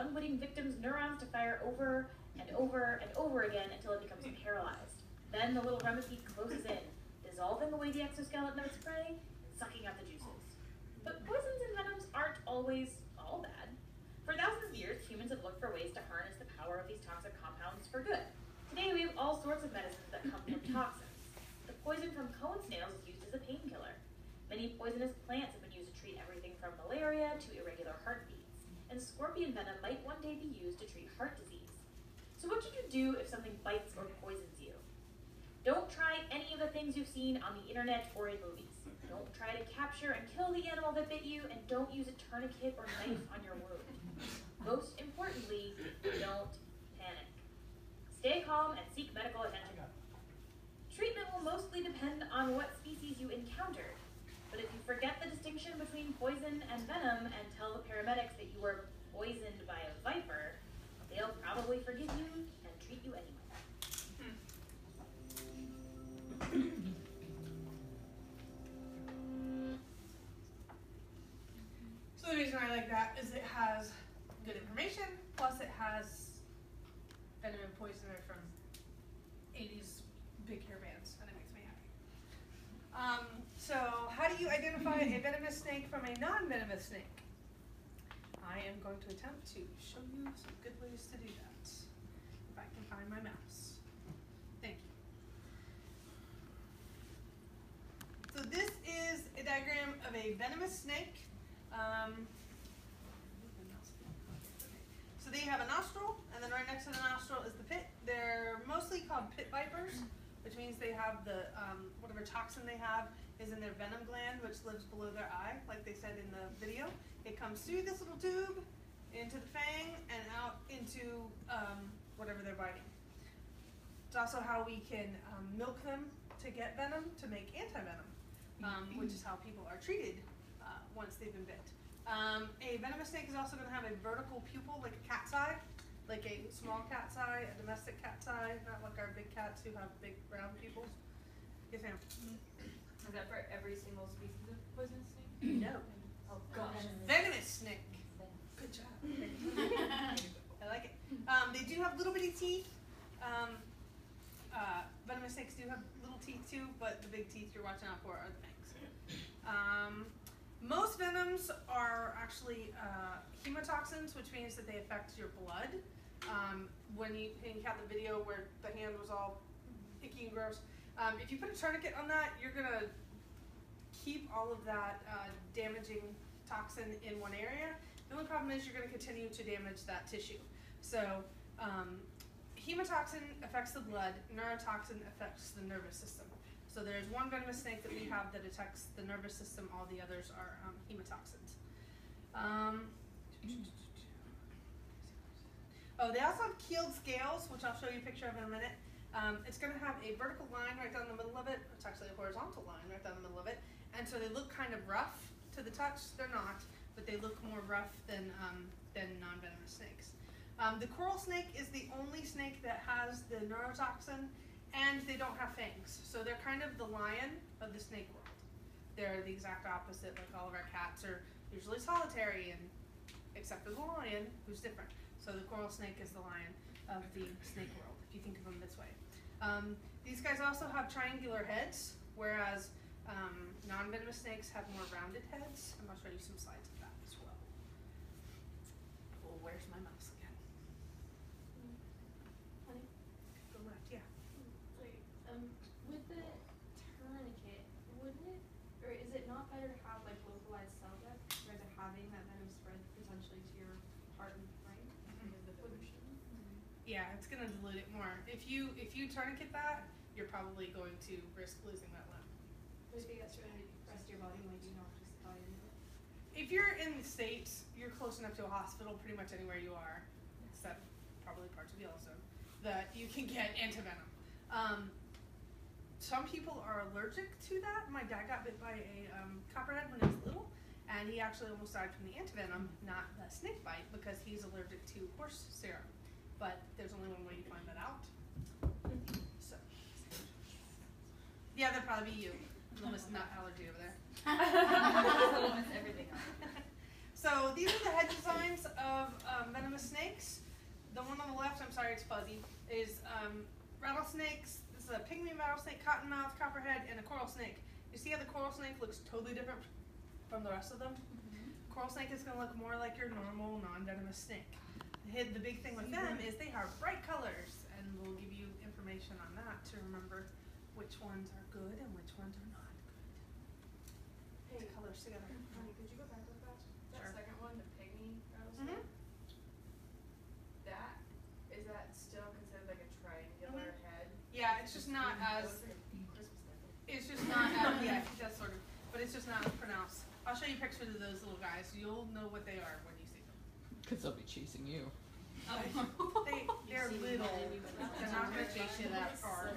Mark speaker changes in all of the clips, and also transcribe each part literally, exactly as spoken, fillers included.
Speaker 1: the unwitting victim's neurons to fire over and over and over again until it becomes paralyzed. Then the little remipede closes in, dissolving away the exoskeleton of its prey, sucking out the juices. But poisons and venoms aren't always all bad. For thousands of years, humans have looked for ways to harness the power of these toxic compounds for good. Today, we have all sorts of medicines that come from toxins. The poison from cone snails is used as a painkiller. Many poisonous plants have been used to treat everything from malaria to irregular heartbeats. And scorpion venom might one day be used to treat heart disease. So what should you do if something bites or poisons you? Don't try any of the things you've seen on the internet or in movies. Don't try to capture and kill the animal that bit you, and don't use a tourniquet or knife on your wound. Most importantly, don't panic. Stay calm and seek medical attention. Treatment will mostly depend on what species you encountered. But if you forget the distinction between poison and venom and tell the paramedics that you were poisoned by a viper, they'll probably forgive you and treat you anyway.
Speaker 2: So the reason I like that is it has good information, plus it has venom and poisoner from eighties big hair bands, and it makes me happy. Um, so how do you identify a venomous snake from a non-venomous snake? I am going to attempt to show you some good ways to do that. If I can find my mouse. Thank you. So this is a diagram of a venomous snake. Um, so they have a nostril, and then right next to the nostril is the pit. They're mostly called pit vipers, which means they have the, um, whatever toxin they have is in their venom gland, which lives below their eye, like they said in the video. It comes through this little tube, into the fang, and out into um, whatever they're biting. It's also how we can um, milk them to get venom to make anti-venom, um, which is how people are treated uh, once they've been bit. Um, a venomous snake is also going to have a vertical pupil, like a cat's eye, like a small cat's eye, a domestic cat's eye, not like our big cats who have big round pupils. Yes, ma'am.
Speaker 3: Is that for every single species of poisonous snake?
Speaker 2: No.
Speaker 3: Oh gosh.
Speaker 2: Venomous snake. Good job. I like it. Um, they do have little bitty teeth. Um, uh, venomous snakes do have little teeth too, but the big teeth you're watching out for are the fangs. Um, most venoms are actually uh, hemotoxins, which means that they affect your blood. Um, when you, and you have the video where the hand was all icky and gross, um, if you put a tourniquet on that, you're going to keep all of that uh, damaging toxin in one area. The only problem is you're going to continue to damage that tissue. So um, hemotoxin affects the blood, neurotoxin affects the nervous system. So there's one venomous snake that we have that attacks the nervous system, all the others are um, hemotoxins. Um, oh, they also have keeled scales, which I'll show you a picture of in a minute. Um, it's going to have a vertical line right down the middle of it. It's actually a horizontal line right down the middle of it. And so they look kind of rough to the touch. They're not, but they look more rough than, um, than non-venomous snakes. Um, the coral snake is the only snake that has the neurotoxin, and they don't have fangs. So they're kind of the lion of the snake world. They're the exact opposite, like all of our cats are usually solitary, and except for the lion, who's different. So the coral snake is the lion of the snake world, if you think of them this way. Um, these guys also have triangular heads, whereas um, non-venomous snakes have more rounded heads. I'm going to show you some slides of that as well. Oh, where's my mouse again? Honey? Go left, yeah.
Speaker 3: Like, um, with the tourniquet, wouldn't it, or is it not better to have like localized cell death rather than having that venom spread potentially to your heart and brain because of the pollution?
Speaker 2: Yeah, it's going to dilute it more. If you if you tourniquet that, you're probably going to risk losing that limb.
Speaker 3: Maybe that's really the rest of your body might you not just buy into it.
Speaker 2: If you're in the States, you're close enough to a hospital pretty much anywhere you are, except probably parts of Yellowstone, that you can get antivenom. Um, some people are allergic to that. My dad got bit by a um, copperhead when he was little, and he actually almost died from the antivenom, not the snake bite, because he's allergic to horse serum. But there's only one way you find that out. So, yeah, that'd probably be you. Little Miss Nut allergy over there.
Speaker 3: Little Miss everything else.
Speaker 2: So these are the head designs of um, venomous snakes. The one on the left, I'm sorry, it's fuzzy, is um, rattlesnakes. This is a pygmy rattlesnake, cottonmouth, copperhead, and a coral snake. You see how the coral snake looks totally different from the rest of them? Mm-hmm. Coral snake is going to look more like your normal non-venomous snake. The, the big thing with them is they have bright colors, and we'll give you information on that to remember which ones are good and which ones are not good.
Speaker 3: Hey,
Speaker 2: The colors together.
Speaker 3: honey, could you go back real fast? That
Speaker 2: Sure.
Speaker 3: second one, the pygmy rattlesnake.
Speaker 2: Mm-hmm.
Speaker 3: That is that still considered like a triangular
Speaker 2: Mhm.
Speaker 3: head?
Speaker 2: Yeah, it's just not
Speaker 3: That
Speaker 2: as,
Speaker 3: looks like a Christmas stuff.
Speaker 2: it's just not as, yeah, I think that's sort of, but it's just not as pronounced. I'll show you pictures of those little guys. You'll know what they are when you see them.
Speaker 4: Because they'll be chasing you.
Speaker 2: They, they're little. They're not going to chase you that far.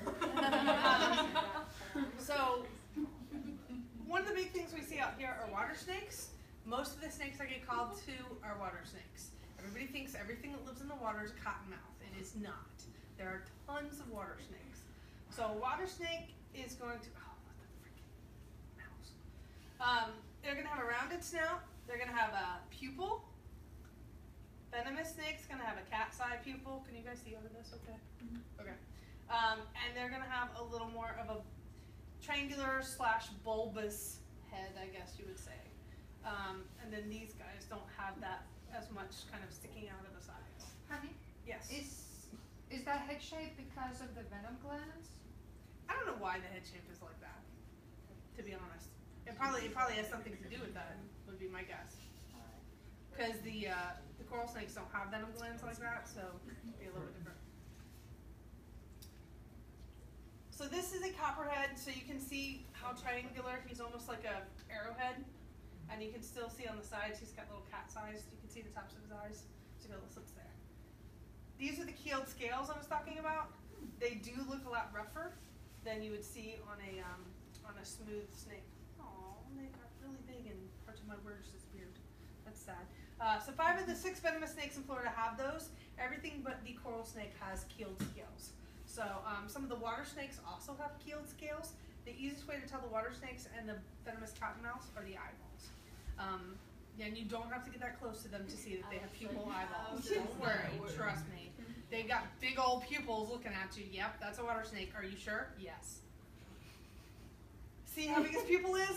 Speaker 2: So, one of the big things we see out here are water snakes. Most of the snakes I get called to are water snakes. Everybody thinks everything that lives in the water is a cottonmouth. It is not. There are tons of water snakes. So a water snake is going to, oh, what the freaking mouse. Um, they're going to have a rounded snout. They're going to have a pupil. Venomous snake's going to have a cat's eye pupil. Can you guys see over this okay? Mm-hmm. Okay. Um, and they're going to have a little more of a triangular slash bulbous head, I guess you would say. Um, and then these guys don't have that as much kind of sticking out of the sides.
Speaker 5: Honey,
Speaker 2: Yes.
Speaker 5: is is that head shape because of the venom glands?
Speaker 2: I don't know why the head shape is like that, to be honest. It probably it probably has something to do with that, would be my guess. Because the uh, the coral snakes don't have venom glands like that, so it'd be a little bit different. So this is a copperhead, so you can see how triangular, he's almost like a arrowhead. And you can still see on the sides, he's got little cat's eyes. You can see the tops of his eyes. So he's got little slits there. These are the keeled scales I was talking about. They do look a lot rougher than you would see on a um, on a smooth snake. Oh, they got really big and parts of my words disappeared. That's sad. Uh, so five of the six venomous snakes in Florida have those. Everything but the coral snake has keeled scales. So um, some of the water snakes also have keeled scales. The easiest way to tell the water snakes and the venomous cottonmouths are the eyeballs. Um, and you don't have to get that close to them to see that they have pupil eyeballs. Don't worry, trust me. They've got big old pupils looking at you. Yep, that's a water snake. Are you sure? Yes. See how big his pupil is?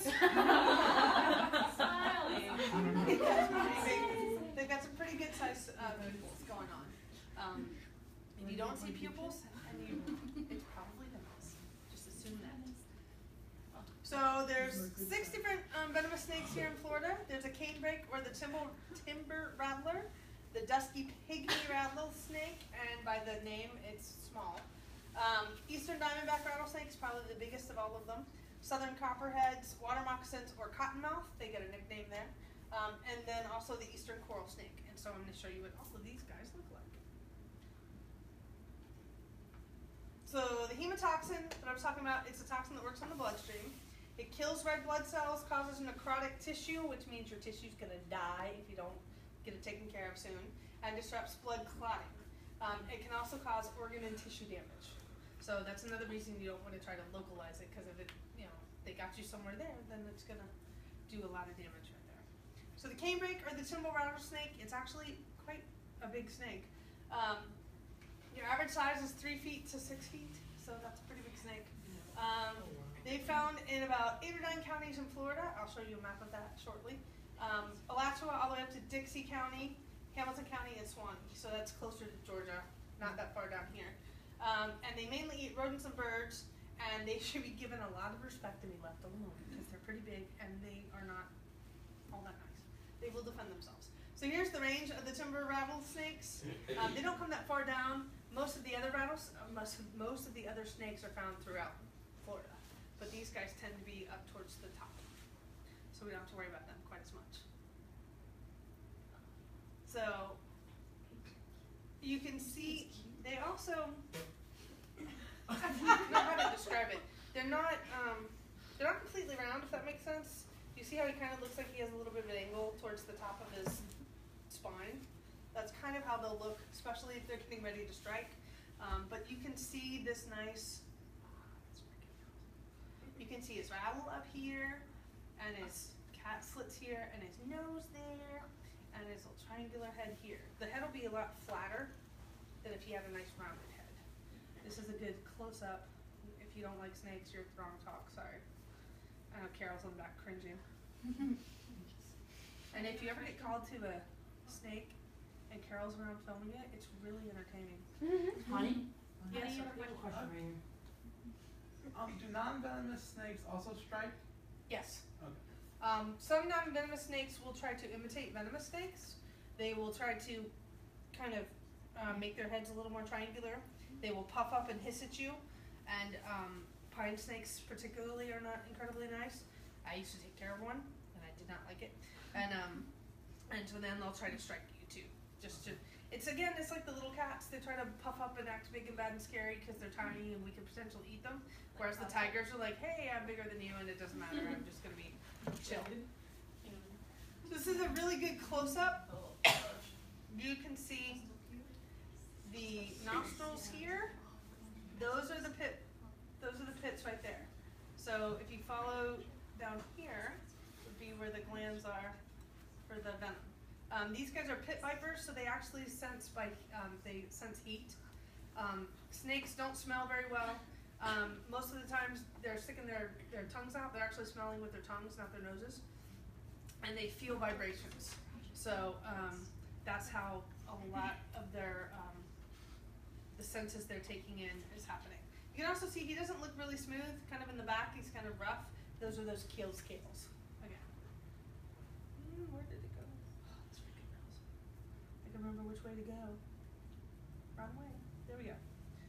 Speaker 1: Smiling.
Speaker 2: They've got some pretty good sized uh, pupils going on. Um, if you don't see pupils, and you, it's probably venomous. Just assume that. So there's six different um, venomous snakes here in Florida. There's a canebrake or the timber, timber rattler, the dusky pygmy rattlesnake, and by the name, it's small. Um, Eastern diamondback rattlesnake is probably the biggest of all of them. Southern copperheads, water moccasins, or cottonmouth, they get a nickname there. Um, and then also the eastern coral snake. And so I'm going to show you what all of these guys look like. So the hemotoxin that I was talking about, it's a toxin that works on the bloodstream. It kills red blood cells, causes necrotic tissue, which means your tissue's going to die if you don't get it taken care of soon, and disrupts blood clotting. Um, it can also cause organ and tissue damage. So that's another reason you don't want to try to localize it, because if it, you know, they got you somewhere there, then it's going to do a lot of damage right there. So the canebrake or the timber rattlesnake, it's actually quite a big snake. Um, your average size is three feet to six feet, so that's a pretty big snake. Um, They found in about eight or nine counties in Florida. I'll show you a map of that shortly. Um, Alachua all the way up to Dixie County, Hamilton County, and Swanee. So that's closer to Georgia, not that far down here. Um, and they mainly eat rodents and birds, and they should be given a lot of respect and be left alone because they're pretty big and they are not all that nice. They will defend themselves. So here's the range of the timber rattlesnakes. Um, they don't come that far down. Most of the other rattles, uh, most, most of the other snakes are found throughout Florida. But these guys tend to be up towards the top. So we don't have to worry about them quite as much. So you can see they also, I don't know how to describe it. They're not, um, they're not completely round, if that makes sense. You see how he kind of looks like he has a little bit of an angle towards the top of his spine? That's kind of how they'll look, especially if they're getting ready to strike. Um, but you can see this nice, you can see his rattle up here and his cat slits here, and his nose there, and his little triangular head here. The head will be a lot flatter than if he had a nice rounded head. This is a good close-up. If you don't like snakes, you're at the wrong talk, sorry. I know Carol's on the back cringing. And if you ever get called to a snake and Carol's around filming it, it's really entertaining.
Speaker 6: Honey?
Speaker 2: Yes,
Speaker 6: I
Speaker 2: sir.
Speaker 6: have a question right here.
Speaker 7: Um, do non-venomous snakes also strike?
Speaker 2: Yes.
Speaker 7: Okay.
Speaker 2: Um, some non-venomous snakes will try to imitate venomous snakes. They will try to kind of uh, make their heads a little more triangular. They will puff up and hiss at you. And um, pine snakes particularly are not incredibly nice. I used to take care of one, and I did not like it. And um, and so then they'll try to strike you too. Just to, it's again, it's like the little cats. They try to puff up and act big and bad and scary because they're tiny and we could potentially eat them. Whereas the tigers are like, hey, I'm bigger than you, and it doesn't matter. I'm just gonna be chill. This is a really good close-up. You can see the nostrils here. Those are the pit. Those are the pits right there. So if you follow down here, would be where the glands are for the venom. Um, these guys are pit vipers, so they actually sense by um, they sense heat. Um, snakes don't smell very well. Um, most of the times they're sticking their, their tongues out. They're actually smelling with their tongues, not their noses. And they feel vibrations. So um, that's how a lot of their um, the senses they're taking in is happening. You can also see he doesn't look really smooth. Kind of in the back, he's kind of rough. Those are those keel scales. Again. Mm, where did it go? Oh, it's freaking mouse. I can remember which way to go. Wrong way. There we go.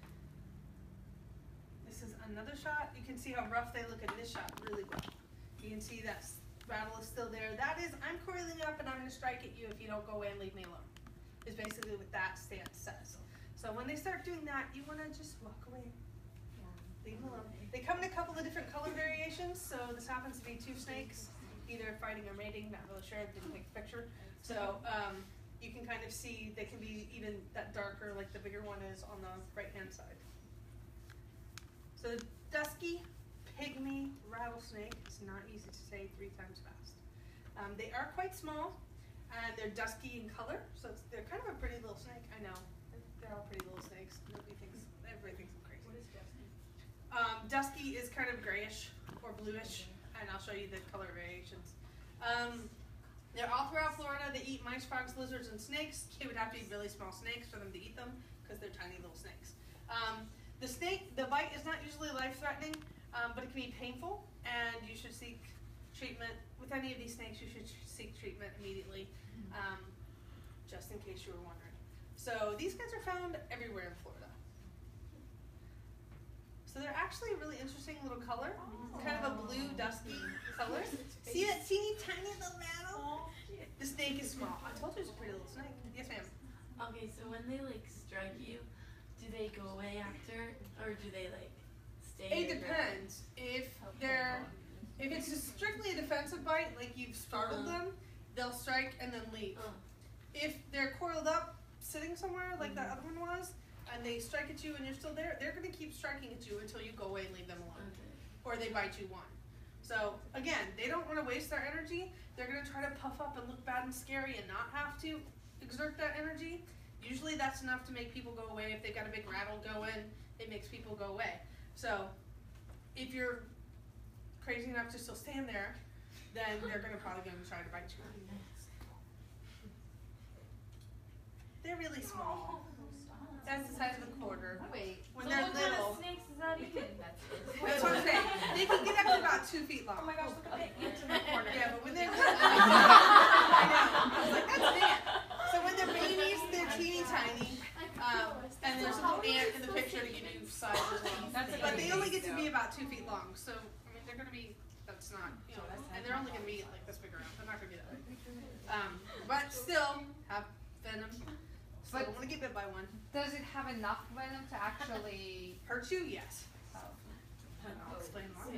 Speaker 2: This is another shot. You can see how rough they look in this shot really well. You can see that rattle is still there. That is, I'm coiling up and I'm going to strike at you if you don't go away and leave me alone. Is basically what that stance says. So when they start doing that, you want to just walk away. Leave them alone. They come in a couple of different color variations. So this happens to be two snakes, either fighting or mating. Not really sure. Didn't take a picture. So um, you can kind of see they can be even that darker, like the bigger one is on the right-hand side. So the dusky pygmy rattlesnake is not easy to say three times fast. Um, they are quite small, and they're dusky in color, so it's, they're kind of a pretty little snake. I know, they're, they're all pretty little snakes. Nobody thinks, everybody thinks I'm crazy.
Speaker 3: What is dusky?
Speaker 2: Um, dusky is kind of grayish or bluish, and I'll show you the color variations. Um, they're all throughout Florida. They eat mice, frogs, lizards, and snakes. It would have to be really small snakes for them to eat them, because they're tiny little snakes. Um, the snake, the bite is not usually life-threatening, um, but it can be painful, and you should seek treatment. With any of these snakes, you should seek treatment immediately, um, just in case you were wondering. So these guys are found everywhere in Florida. So they're actually a really interesting little color, kind of a blue, dusky color. See that teeny tiny little rattle? The snake is small. I told you it's a pretty little snake. Yes, ma'am.
Speaker 8: Okay, so when they like strike you, do they go away after, or do they like stay?
Speaker 2: It depends. If they're, if it's just strictly a defensive bite, like you've startled
Speaker 8: Uh-huh.
Speaker 2: them, they'll strike and then leave.
Speaker 8: Oh.
Speaker 2: If they're coiled up, sitting somewhere like that
Speaker 8: Mhm.
Speaker 2: other one was, and they strike at you and you're still there, they're going to keep striking at you until you go away and leave them alone.
Speaker 8: Okay.
Speaker 2: Or they bite you one. So again, they don't want to waste their energy. They're going to try to puff up and look bad and scary and not have to exert that energy. Usually that's enough to make people go away. If they've got a big rattle going, it makes people go away. So if you're crazy enough to still stand there, then they're going to probably going to try to bite you. They're really small. That's the size of a quarter.
Speaker 5: Wait.
Speaker 2: When
Speaker 1: So
Speaker 2: they're
Speaker 1: what kind
Speaker 2: little.
Speaker 1: of snakes is that even?
Speaker 2: That's what I'm saying. They can get up to about two feet long.
Speaker 1: Oh my gosh, look at that.
Speaker 2: Get to the corner. Yeah, but when they're little, I know. I was like, that's an ant. So when they're babies, they're teeny tiny. Um, and there's a little ant in the picture to give you size as well.
Speaker 1: That's
Speaker 2: But they only get to be about two feet long. So I mean, they're going to be. That's not. You know, and they're only going to be like this big around. They're not going to get that big. Um, but still have venom. So I
Speaker 5: But-
Speaker 2: don't want to get bit by one.
Speaker 5: Does it have enough venom to actually?
Speaker 2: Hurt you? Yes.
Speaker 5: Oh.
Speaker 2: I'll explain why.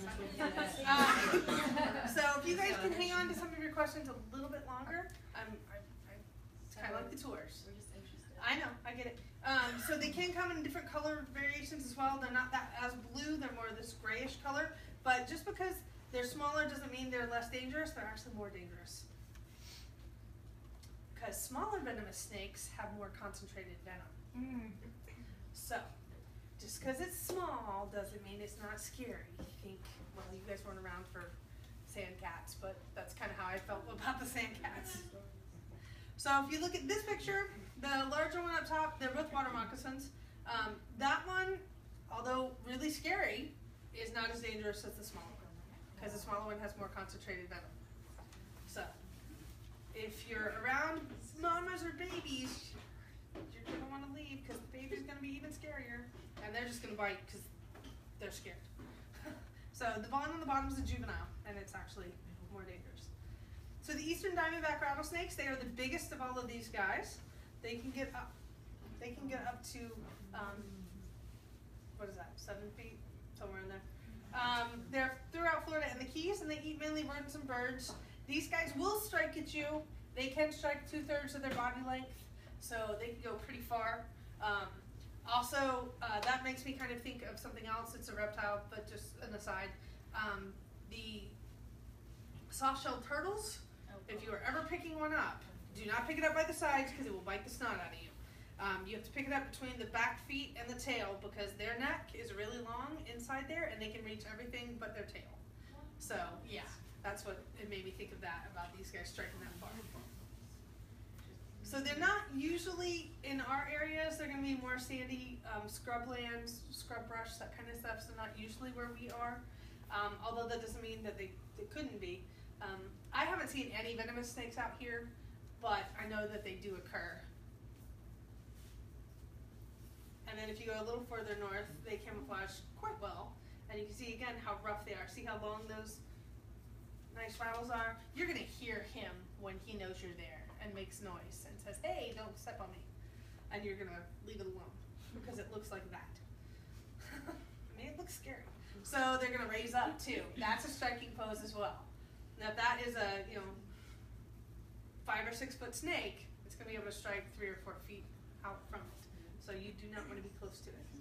Speaker 2: Um, so if you guys can hang on to some of your questions a little bit longer, I'm, I, I, it's kind of like the tours.
Speaker 8: We're just interested.
Speaker 2: I know, I get it. Um, so they can come in different color variations as well. They're not that as blue. They're more this grayish color. But just because they're smaller doesn't mean they're less dangerous, they're actually more dangerous. Because smaller venomous snakes have more concentrated venom. So, just because it's small doesn't mean it's not scary. I think, well, you guys weren't around for sand cats, but that's kind of how I felt about the sand cats. So if you look at this picture, the larger one up top, they're both water moccasins. Um, that one, although really scary, is not as dangerous as the smaller one, because the smaller one has more concentrated venom. So, if you're around mamas or babies, you're going to want to leave, because the baby's going to be even scarier, and they're just going to bite because they're scared. So the one on the bottom is a juvenile, and it's actually more dangerous. So the eastern diamondback rattlesnakes, they are the biggest of all of these guys. They can get up, they can get up to, um, what is that, seven feet? Somewhere in there. Um, they're throughout Florida and the Keys, and they eat mainly rodents and birds. These guys will strike at you. They can strike two-thirds of their body length, so they can go pretty far. Um, also, uh, that makes me kind of think of something else. It's a reptile, but just an aside. Um, the soft-shelled turtles, if you are ever picking one up, do not pick it up by the sides because it will bite the snot out of you. Um, you have to pick it up between the back feet and the tail because their neck is really long inside there and they can reach everything but their tail. So, yeah, that's what it made me think of that, about these guys striking that far. So they're not usually in our areas. They're going to be more sandy um, scrublands, scrub brush, that kind of stuff. So not usually where we are, um, although that doesn't mean that they, they couldn't be. Um, I haven't seen any venomous snakes out here, but I know that they do occur. And then if you go a little further north, they camouflage quite well. And you can see again how rough they are. See how long those nice rattles are? You're going to hear him when he knows you're there and makes noise and says, hey, don't step on me. And you're going to leave it alone because it looks like that. I mean, it looks scary. So they're going to raise up too. That's a striking pose as well. Now if that is a, you know, five or six foot snake, it's going to be able to strike three or four feet out from it. So you do not want to be close to it.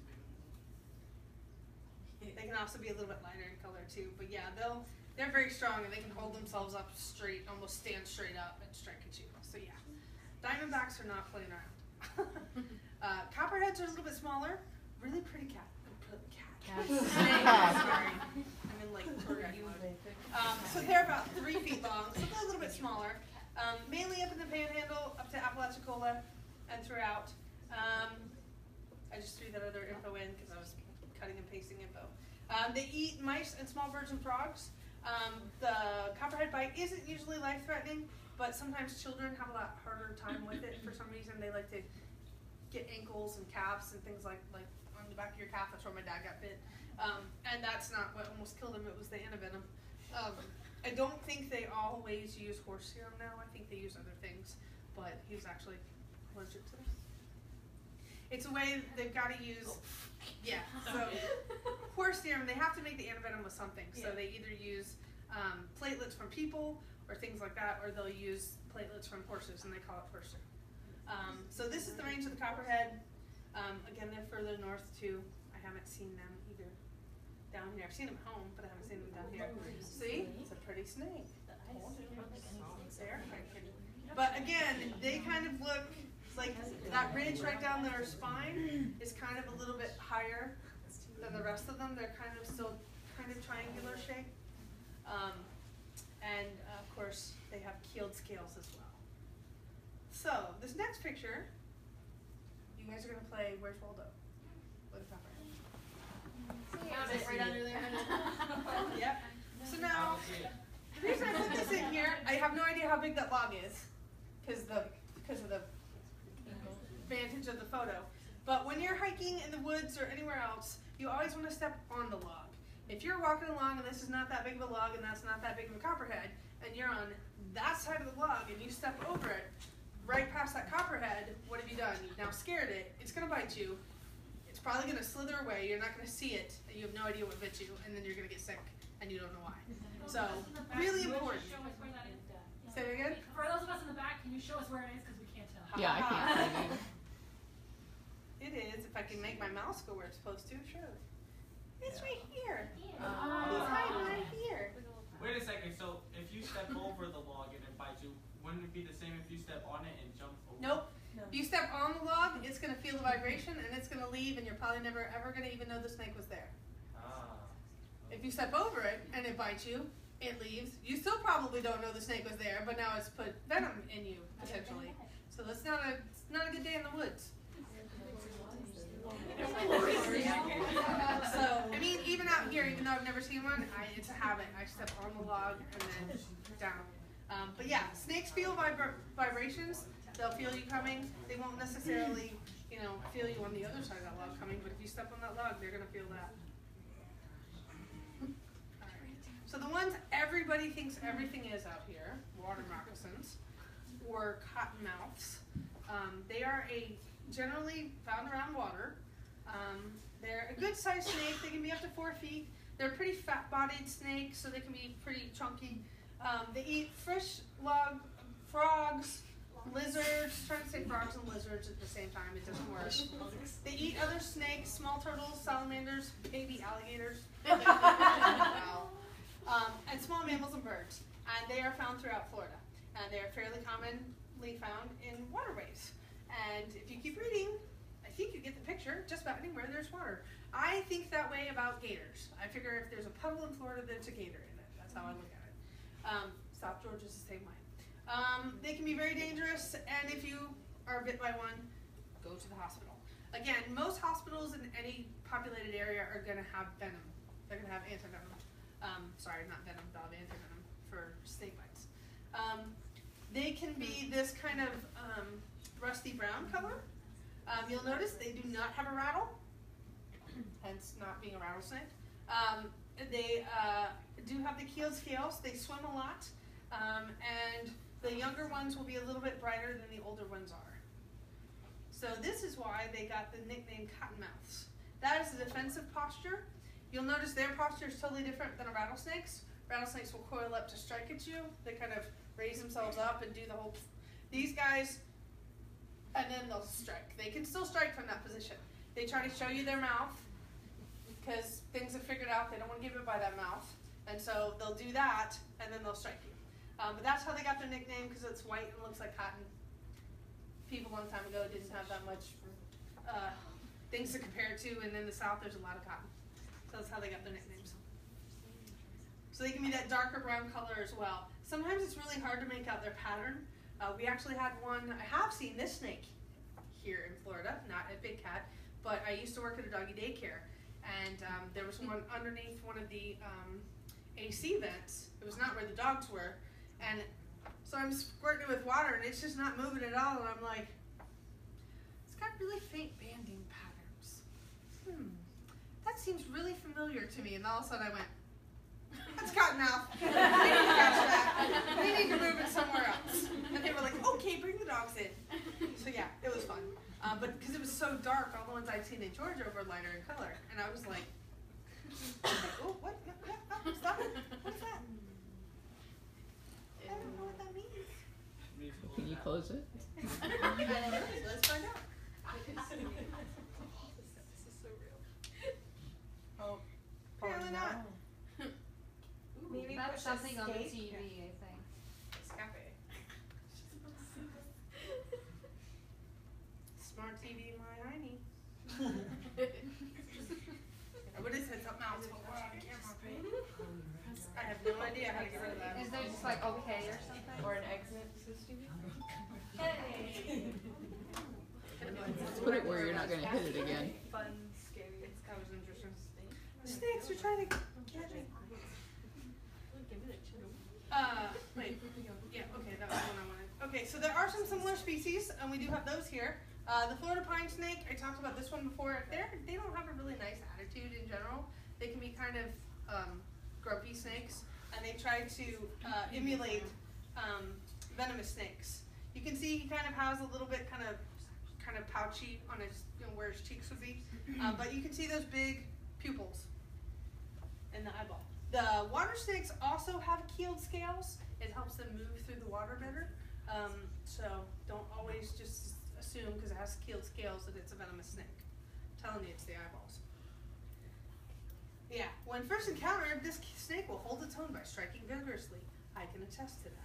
Speaker 2: They can also be a little bit lighter in color too, but yeah, they'll they're very strong and they can hold themselves up straight, almost stand straight up and strike at you. So yeah, diamondbacks are not playing around. uh, copperheads are a little bit smaller, really pretty cat. Cat. Snake. Sorry, I'm in like tour guide mode. Um, so they're about three feet long, so they're a little bit smaller. Um, mainly up in the Panhandle, up to Apalachicola, and throughout. Um, I just threw that other info in because I was cutting and pasting info. Um, they eat mice and small birds and frogs. Um, the copperhead bite isn't usually life-threatening, but sometimes children have a lot harder time with it. For some reason, they like to get ankles and calves and things like like on the back of your calf. That's where my dad got bit. Um, and that's not what almost killed him. It was the antivenom. Um, I don't think they always use horse serum now. I think they use other things, but he was actually allergic to it. It's a way they've got to use, yeah, so horse serum, they have to make the antivenom with something. So
Speaker 1: Yeah.
Speaker 2: they either use um, platelets from people or things like that, or they'll use platelets from horses and they call it horse serum. Um, so this is the range of the copperhead. Um, again, they're further north too. I haven't seen them either down here. I've seen them at home, but I haven't seen them down here. See, it's a pretty snake. There. But again, they kind of look like that ridge right down their spine is kind of a little bit higher than the rest of them. They're kind of still kind of triangular shape. Um, and uh, of course, they have keeled scales as well. So this next picture, you guys are going to play Where's Waldo? With a copperhead.
Speaker 1: Found it right under there.
Speaker 2: Yep. So now, the reason I put this in here, I have no idea how big that log is, because the because of the advantage of the photo. But when you're hiking in the woods or anywhere else, you always want to step on the log. If you're walking along and this is not that big of a log and that's not that big of a copperhead, and you're on that side of the log and you step over it, right past that copperhead, what have you done? You've now scared it. It's going to bite you. It's probably going to slither away. You're not going to see it. And you have no idea what bit you, and then you're going to get sick, and you don't know why. So, really important.
Speaker 9: Show us where that is.
Speaker 2: Say it again?
Speaker 9: For those of us in the back, can you show us where it is? Because we can't tell.
Speaker 4: Yeah, I can't see you.
Speaker 2: It is. If I can make my mouse go where it's supposed to, sure. It's right here.
Speaker 1: Oh.
Speaker 2: He's hiding right here.
Speaker 10: Wait a second. So if you step over the log and it bites you, wouldn't it be the same if you step on it and jump over?
Speaker 2: Nope. If you step on the log, it's gonna feel the vibration and it's gonna leave, and you're probably never ever gonna even know the snake was there.
Speaker 10: Ah.
Speaker 2: If you step over it and it bites you, it leaves. You still probably don't know the snake was there, but now it's put venom in you potentially. So that's not a it's not a good day in the woods. So I mean, even out here, even though I've never seen one, I, it's a habit. I step on the log and then down. Um, but yeah, snakes feel vibra vibrations. They'll feel you coming. They won't necessarily, you know, feel you on the other side of that log coming. But if you step on that log, they're gonna feel that. So the ones everybody thinks everything is out here, water moccasins, or cottonmouths, um, they are a generally found around water. Um, they're a good sized snake. They can be up to four feet. They're pretty fat bodied snakes, so they can be pretty chunky. Um, they eat fish, log, frogs, lizards. Trying to say frogs and lizards at the same time, it doesn't work. They eat other snakes, small turtles, salamanders, baby alligators. Wow. Um, and small mammals and birds. And they are found throughout Florida. And they are fairly commonly found in waterways. And if you keep reading, I think you get the picture, just about anywhere there's water. I think that way about gators. I figure if there's a puddle in Florida, there's a gator in it. That's how I look at it. Um, South Georgia's the same way. Um, they can be very dangerous, and if you are bit by one, go to the hospital. Again, most hospitals in any populated area are going to have venom. They're going to have antivenom. Um, sorry, not venom, but antivenom for snake bites. Um, they can be this kind of um, rusty brown color. Um, you'll notice they do not have a rattle, hence not being a rattlesnake. Um, they uh, do have the keeled scales. They swim a lot, um, and the younger ones will be a little bit brighter than the older ones are. So this is why they got the nickname cottonmouths. That is a defensive posture. You'll notice their posture is totally different than a rattlesnake's. Rattlesnakes will coil up to strike at you. They kind of raise themselves up and do the whole... These guys, and then they'll strike. They can still strike from that position. They try to show you their mouth because things are figured out. They don't want to get bit by that mouth. And so they'll do that, and then they'll strike you. Um, but that's how they got their nickname, because it's white and looks like cotton. People a long time ago didn't have that much uh, things to compare it to, and in the South there's a lot of cotton. So that's how they got their nicknames. So they can be that darker brown color as well. Sometimes it's really hard to make out their pattern. Uh, we actually had one, I have seen this snake here in Florida, not at Big Cat, but I used to work at a doggy daycare, and um, there was one underneath one of the um, A C vents. It was not where the dogs were, and so I'm squirting it with water, and it's just not moving at all, and I'm like, it's got really faint banding patterns. Hmm. That seems really familiar to me, and all of a sudden I went, that's cottonmouth. We need to catch that. We need to move it somewhere else. And they were like, okay, bring the dogs in. So yeah, it was fun. Uh, but because it was so dark, all the ones I'd seen in Georgia were lighter in color. And I was like, I was like oh, what? No, no, no, stop it. What is that? I don't know what that means.
Speaker 4: Can you close it?
Speaker 2: Let's find out.
Speaker 6: Oh,
Speaker 2: Apparently not.
Speaker 6: Maybe
Speaker 5: That's
Speaker 6: push
Speaker 5: something on the
Speaker 6: escape.
Speaker 5: T V, I think.
Speaker 2: Escape. Smart T V, my hiney. What is it? Something else. I have no idea how to get rid of that.
Speaker 5: Is there just like okay or something?
Speaker 6: Or an exit system.
Speaker 2: Hey.
Speaker 4: Let's put it where you're not going to hit it again.
Speaker 2: Fun, scary. That was interesting. The snakes are trying to get me. Uh, wait. Yeah, okay, that was the one I wanted. Okay, so there are some similar species, and we do have those here. Uh, the Florida pine snake, I talked about this one before. They're, they don't have a really nice attitude in general. They can be kind of um, grumpy snakes, and they try to uh, emulate um, venomous snakes. You can see he kind of has a little bit kind of kind of pouchy on his, you know, where his cheeks would be. Uh, but you can see those big pupils in the eyeball. The water snakes also have keeled scales. It helps them move through the water better. Um, so don't always just assume because it has keeled scales that it's a venomous snake. I'm telling you, it's the eyeballs. Yeah, when first encountered, this snake will hold its own by striking vigorously. I can attest to that.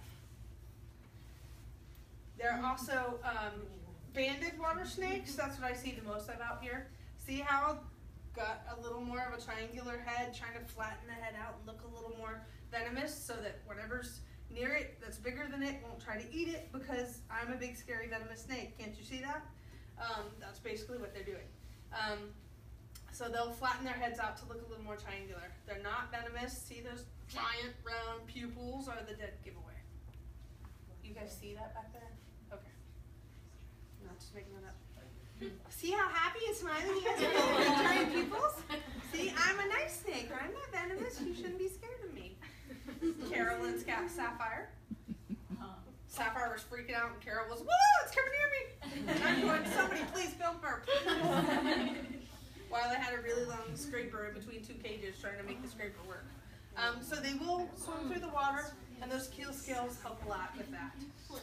Speaker 2: There are also um, banded water snakes. That's what I see the most of out here. See how it's got a little more of a triangular head, trying to flatten the head out and look a little more venomous so that whatever's near it that's bigger than it won't try to eat it, because I'm a big scary venomous snake. Can't you see that? Um, that's basically what they're doing. Um, so they'll flatten their heads out to look a little more triangular. They're not venomous. See those giant round pupils are the dead giveaway. You guys see that back there? Okay. I'm not just making that up. See how happy and smiling he is with the giant pupils? See, I'm a nice snake. I'm not venomous. You shouldn't be scared of me. Carol and Sca- Sapphire. Sapphire was freaking out, and Carol was, whoa, it's coming near me. And I'm going, somebody please film her. While I had a really long scraper in between two cages trying to make the scraper work. Um, so they will swim through the water, and those keel scales help a lot with that.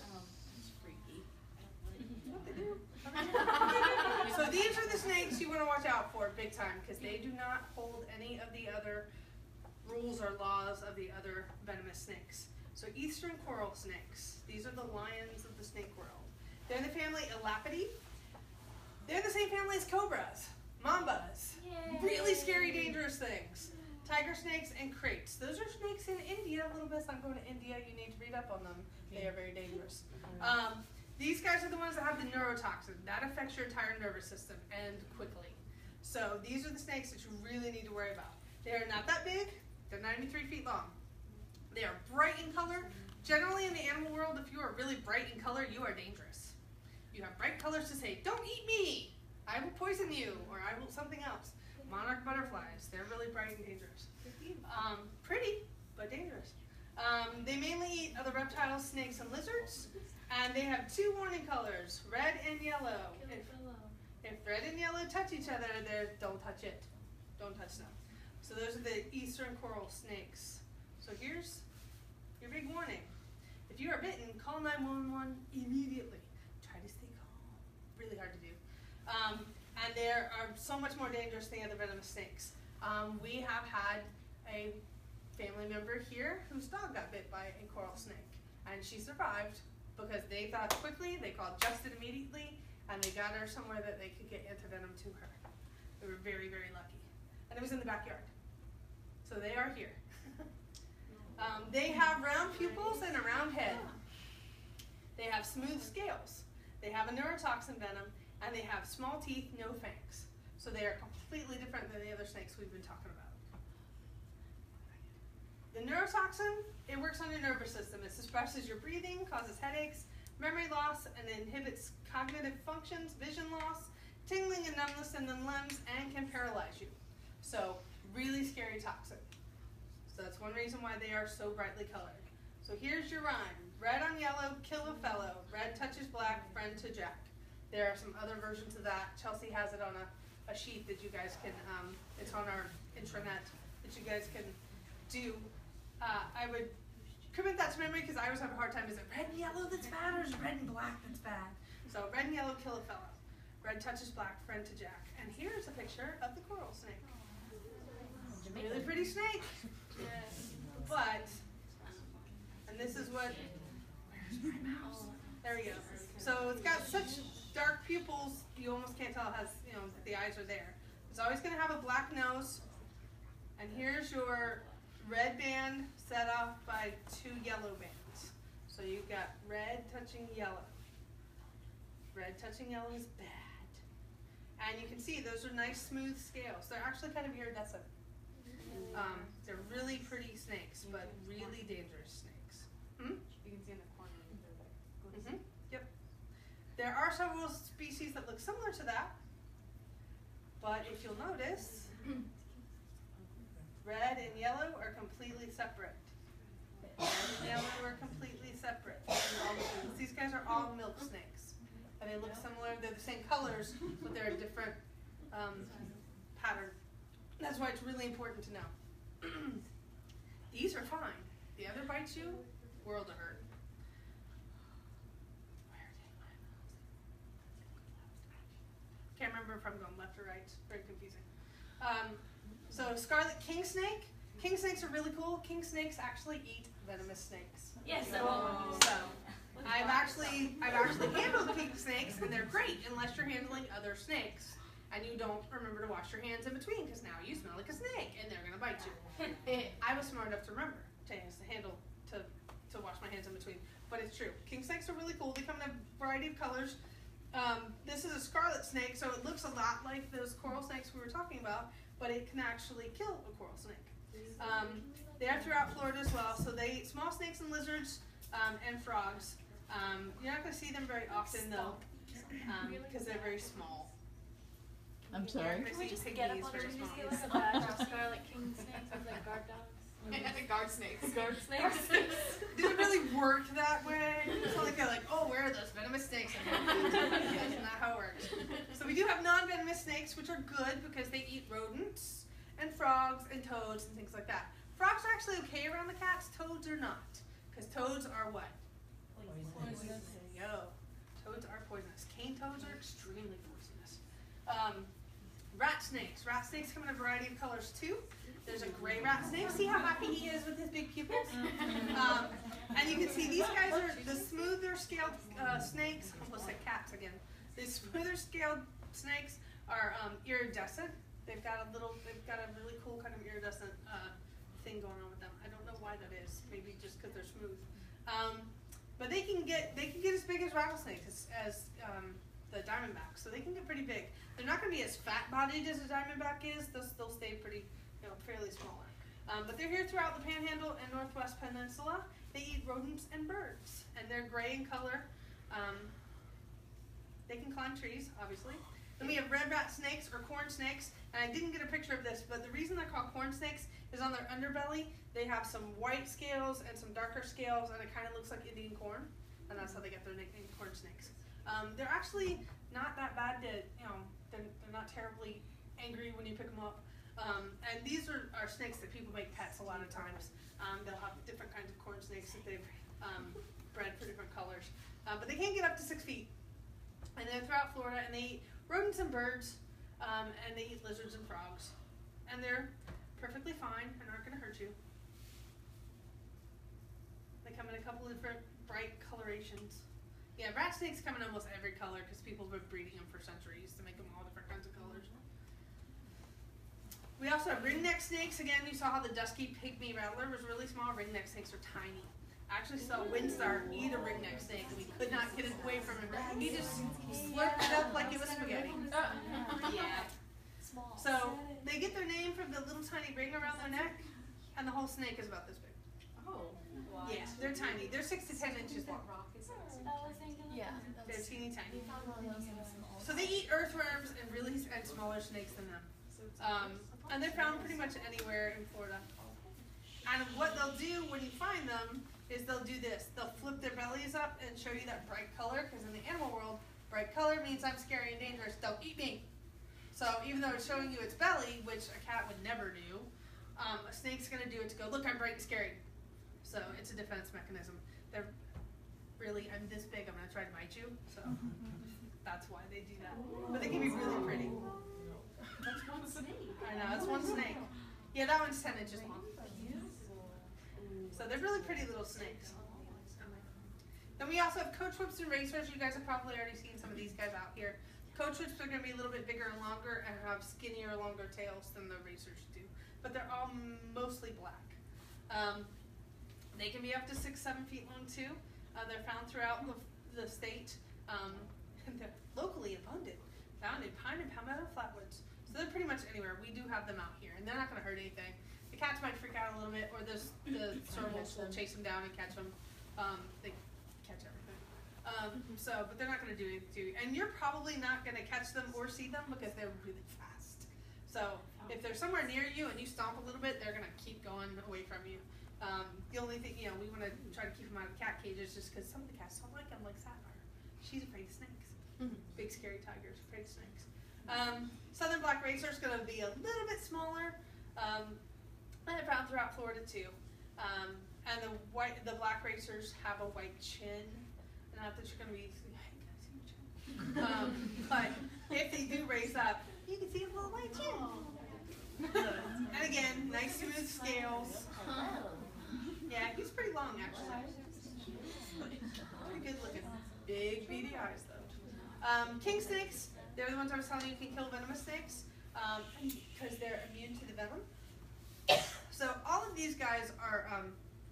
Speaker 2: What they do. So these are the snakes you want to watch out for big time, because they do not hold any of the other rules or laws of the other venomous snakes. So eastern coral snakes, these are the lions of the snake world. They're in the family Elapidae. They're the same family as cobras, mambas,
Speaker 1: Yay. Really
Speaker 2: really scary, dangerous things. Tiger snakes and kraits. Those are snakes in India. Little Miss, I'm going to India. You need to read up on them. They are very dangerous. Um, these guys are the ones that have the neurotoxin. That affects your entire nervous system, and quickly. So these are the snakes that you really need to worry about. They are not that big. They're ninety-three feet long. They are bright in color. Generally in the animal world, if you are really bright in color, you are dangerous. You have bright colors to say, don't eat me. I will poison you, or I will something else. Monarch butterflies, they're really bright and dangerous. Um, pretty, but dangerous. Um, they mainly eat other reptiles, snakes, and lizards. And they have two warning colors, red and yellow. If, if red and yellow touch each other, they're, don't touch it. Don't touch them. So those are the eastern coral snakes. So here's your big warning. If you are bitten, call nine one one immediately. Try to stay calm. Really hard to do. Um, and they are so much more dangerous than other venomous snakes. Um, we have had a family member here whose dog got bit by a coral snake. And she survived because they thought quickly, they called Justin immediately, and they got her somewhere that they could get antivenom to her. They were very, very lucky. And it was in the backyard. So they are here. um, they have round pupils and a round head. They have smooth scales. They have a neurotoxin venom, and they have small teeth, no fangs. So they are completely different than the other snakes we've been talking about. The neurotoxin, it works on your nervous system. It suppresses your breathing, causes headaches, memory loss, and inhibits cognitive functions, vision loss, tingling and numbness in the limbs, and can paralyze you. So, really scary toxin. So that's one reason why they are so brightly colored. So here's your rhyme. Red on yellow, kill a fellow. Red touches black, friend to Jack. There are some other versions of that. Chelsea has it on a, a sheet that you guys can, um, it's on our intranet, that you guys can do. Uh, I would commit that to memory because I always have a hard time. Is it red and yellow that's bad, or is it red and black that's bad? So red and yellow, kill a fellow. Red touches black, friend to Jack. And here's a picture of the coral snake. Really pretty snake. Yes. But, and this is what, where's my mouse? There we go. So it's got such dark pupils, you almost can't tell it has, you know, the eyes are there. It's always going to have a black nose. And here's your red band set off by two yellow bands. So you've got red touching yellow. Red touching yellow is bad. And you can see those are nice smooth scales. They're actually kind of iridescent. Um, they're really pretty snakes, but really dangerous snakes. Hmm?
Speaker 6: You can see in the corner.
Speaker 2: Mm-hmm. Yep. There are several species that look similar to that, but if you'll notice, red and yellow are completely separate. Red and yellow are completely separate. These guys are all milk snakes, and they look similar. They're the same colors, but they're a different um, pattern. That's why it's really important to know. These are fine. The other bites you, world of hurt. Can't remember if I'm going left or right. It's very confusing. Um, So scarlet king snake. King snakes are really cool. King snakes actually eat venomous snakes.
Speaker 1: Yes.
Speaker 2: So, so I've actually I've actually handled king snakes, and they're great unless you're handling other snakes and you don't remember to wash your hands in between, because now you smell like a snake and they're gonna bite you. I was smart enough to remember to handle to to wash my hands in between, but it's true. King snakes are really cool. They come in a variety of colors. Um, this is a scarlet snake, so it looks a lot like those coral snakes we were talking about, but it can actually kill a coral snake. Um, they are throughout Florida as well, so they eat small snakes and lizards um, and frogs. Um, you're not going to see them very often though, because um, they're very small.
Speaker 4: I'm sorry.
Speaker 1: Can we just get up on her and just get like a badge of scarlet king snakes with like guard dogs?
Speaker 6: Guard snakes.
Speaker 1: Guard snakes.
Speaker 2: Does it really work that way? It's not like they're like, oh, where are those venomous snakes? That's not how it works. So we do have non-venomous snakes, which are good because they eat rodents and frogs and toads and things like that. Frogs are actually okay around the cats. Toads are not, because toads are what? Poisonous. There you go. Toads are poisonous. Cane toads are extremely poisonous. Um, rat snakes. Rat snakes come in a variety of colors too. There's a gray rat snake. See how happy he is with his big pupils? Um, and you can see these guys are the smoother scaled uh, snakes. I almost said cats again. The smoother scaled snakes are um, iridescent. They've got a little, they've got a really cool kind of iridescent uh, thing going on with them. I don't know why that is. Maybe just because they're smooth. Um, but they can get, they can get as big as rattlesnakes, as, as um, the diamondback. So they can get pretty big. They're not going to be as fat-bodied as a diamondback is. They'll still stay pretty, you know, fairly smaller. Um, but they're here throughout the Panhandle and Northwest Peninsula. They eat rodents and birds, and they're gray in color. Um, they can climb trees, obviously. Then we have red rat snakes or corn snakes, and I didn't get a picture of this, but the reason they're called corn snakes is on their underbelly, they have some white scales and some darker scales, and it kind of looks like Indian corn, and that's how they get their nickname, corn snakes. Um, they're actually not that bad to, you know, they're, they're not terribly angry when you pick them up. Um, and these are, are snakes that people make pets a lot of times. Um, they'll have different kinds of corn snakes that they've um, bred for different colors. Uh, but they can get up to six feet. And they're throughout Florida, and they eat rodents and birds, um, and they eat lizards and frogs. And they're perfectly fine and aren't going to hurt you. They come in a couple of different bright colorations. Yeah, rat snakes come in almost every color because people have been breeding them for centuries to make them all different kinds of colors. We also have ringneck snakes. Again, you saw how the dusky pygmy rattler was really small. Ringneck snakes are tiny. I actually saw Windstar eat a ringneck snake, and we could not get it away from him. He just slurped it up like it was spaghetti. Yeah. So they get their name from the little tiny ring around their neck, and the whole snake is about this big.
Speaker 6: Oh.
Speaker 2: Yeah, they're tiny. They're six to ten inches long.
Speaker 8: Yeah.
Speaker 2: They're teeny tiny. So they eat earthworms and really and smaller snakes than them. Um, and they're found pretty much anywhere in Florida. And what they'll do when you find them is they'll do this. They'll flip their bellies up and show you that bright color, because in the animal world, bright color means I'm scary and dangerous. Don't eat me. So even though it's showing you its belly, which a cat would never do, um, a snake's going to do it to go, look, I'm bright and scary. So it's a defense mechanism. They're really, I'm this big, I'm going to try to bite you. So that's why they do that. But they can be really pretty.
Speaker 6: That's one snake.
Speaker 2: I know, it's one snake. Yeah, that one's ten inches long. So they're really pretty little snakes. Then we also have coach whips and racers. You guys have probably already seen some of these guys out here. Coach whips are going to be a little bit bigger and longer and have skinnier, longer tails than the racers do. But they're all mostly black. Um, they can be up to six, seven feet long too. Uh, they're found throughout the, the state. Um, and they're locally abundant. Found in pine and palmetto flatwoods. So they're pretty much anywhere. We do have them out here, and they're not going to hurt anything. The cats might freak out a little bit, or the, the servals will chase them down and catch them. Um, they catch everything. Um, so, but they're not going to do anything to you. And you're probably not going to catch them or see them because they're really fast. So if they're somewhere near you and you stomp a little bit, they're going to keep going away from you. Um, the only thing, you know, we want to try to keep them out of cat cages just because some of the cats don't like them, like Sapphire. She's afraid of snakes. Big scary tigers, afraid of snakes. Um, Southern black racer is going to be a little bit smaller. Um, And they're found throughout Florida too. Um, and the white, the black racers have a white chin. Not that you're going to be, hey, can I see your chin? um, but if they do raise up, you can see a little white chin. nails. Yeah, he's pretty long actually. Pretty good looking. Big beady eyes though. Um, king snakes, they're the ones I was telling you can kill venomous snakes um, because they're immune to the venom. So all of these guys are um,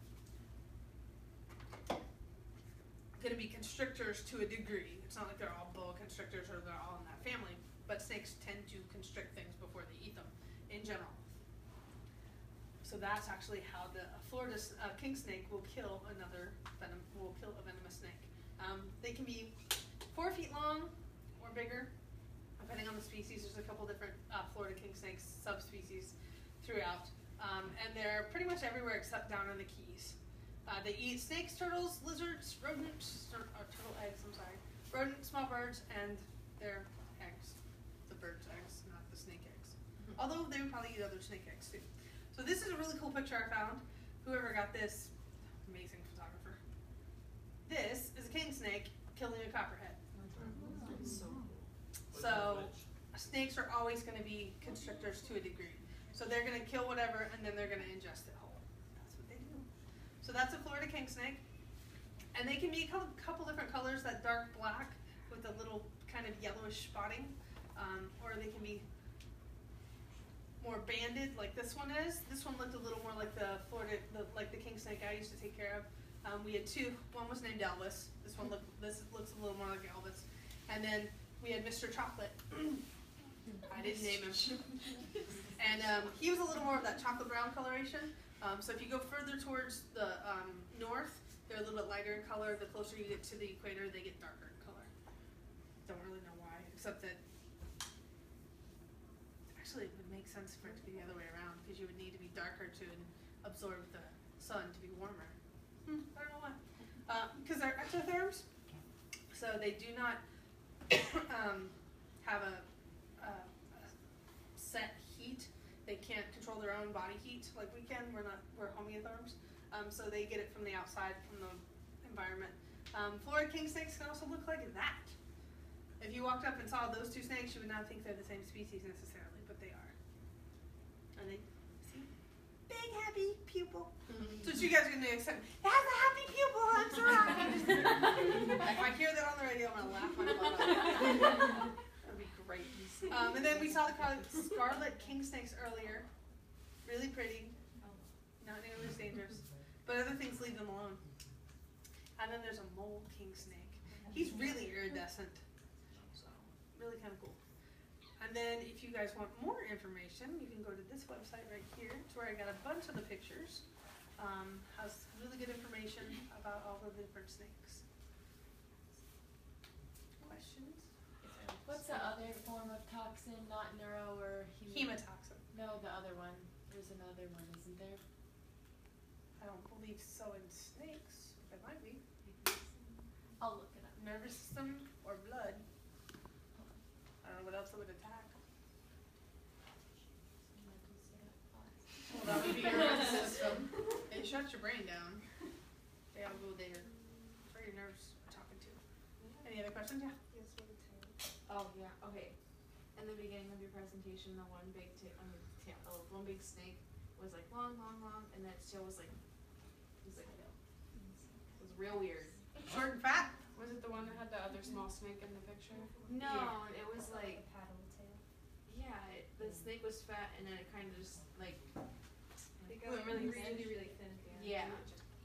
Speaker 2: going to be constrictors to a degree. It's not like they're all boa constrictors or they're all in that family, but snakes tend to constrict things before they eat them in general. So that's actually how the a Florida uh, king snake will kill another venom will kill a venomous snake. Um, they can be four feet long or bigger, depending on the species. There's a couple different uh, Florida king snakes subspecies throughout, um, and they're pretty much everywhere except down in the Keys. Uh, they eat snakes, turtles, lizards, rodents, or, or turtle eggs. I'm sorry, rodent, small birds, and their eggs. The bird's eggs, not the snake eggs. Mm-hmm. Although they would probably eat other snake eggs too. So this is a really cool picture I found. Whoever got this, amazing photographer. This is a king snake killing a copperhead.
Speaker 10: That's so cool.
Speaker 2: So snakes are always going to be constrictors to a degree. So they're going to kill whatever and then they're going to ingest it whole. That's what they do. So that's a Florida king snake. And they can be a couple different colors, that dark black with a little kind of yellowish spotting. Um, or they can be more banded like this one is. This one looked a little more like the Florida, the, like the king snake I used to take care of. Um, we had two. One was named Elvis. This one looked. This looks a little more like Elvis. And then we had Mister Chocolate. I didn't name him. And um, he was a little more of that chocolate brown coloration. Um, so if you go further towards the um, north, they're a little bit lighter in color. The closer you get to the equator, they get darker in color. Don't really know why, except that actually it would make sense for it to be the other way around because you would need to be darker to absorb the sun to be warmer. Hmm, I don't know why. Because uh, they're ectotherms, so they do not um, have a, a, a set heat. They can't control their own body heat like we can. We're not. We're homeotherms, um, so they get it from the outside, from the environment. Um, Florida king snakes can also look like that. If you walked up and saw those two snakes, you would not think they're the same species necessarily, but they are. And they see big happy pupil. Mm-hmm. So what you guys are gonna accept. It has a happy pupil. I'm so happy. If I hear that on the radio, I'm gonna laugh my butt off. That'd be great. Um, and then we saw the scarlet king snakes earlier. Really pretty. Not nearly as dangerous. But other things leave them alone. And then there's a mole king snake. He's really iridescent. So really kind of cool. And then if you guys want more information, you can go to this website right here. It's where I got a bunch of the pictures. Um, has really good information about all the different snakes. Questions?
Speaker 8: What's the other form of toxin? Not neuro or human?
Speaker 2: Hemotoxin.
Speaker 8: No, the other one. There's another one, isn't there?
Speaker 2: I don't believe so in snakes. There might be.
Speaker 8: I'll look it up.
Speaker 2: Nervous system or blood. I don't know what else it would attack. Well, that would be your nervous system. It shuts your brain down. They all go there. That's where your nerves are talking to. Any other questions? Yeah.
Speaker 3: Yes, for the tail. Oh yeah. Okay. In the beginning of your presentation, the one big tail, I mean, tail, oh, one big snake was like long, long, long, and that tail was like, it was like a tail. It was real weird.
Speaker 2: Short and fat.
Speaker 6: Was it the one that had the other small snake in the picture?
Speaker 3: No, it was like,
Speaker 5: paddle tail.
Speaker 3: yeah, it, the snake was fat, and then it kind of just like,
Speaker 5: They
Speaker 3: got
Speaker 5: got
Speaker 3: really
Speaker 5: really,
Speaker 3: thin.
Speaker 5: really thin at the end.
Speaker 3: yeah.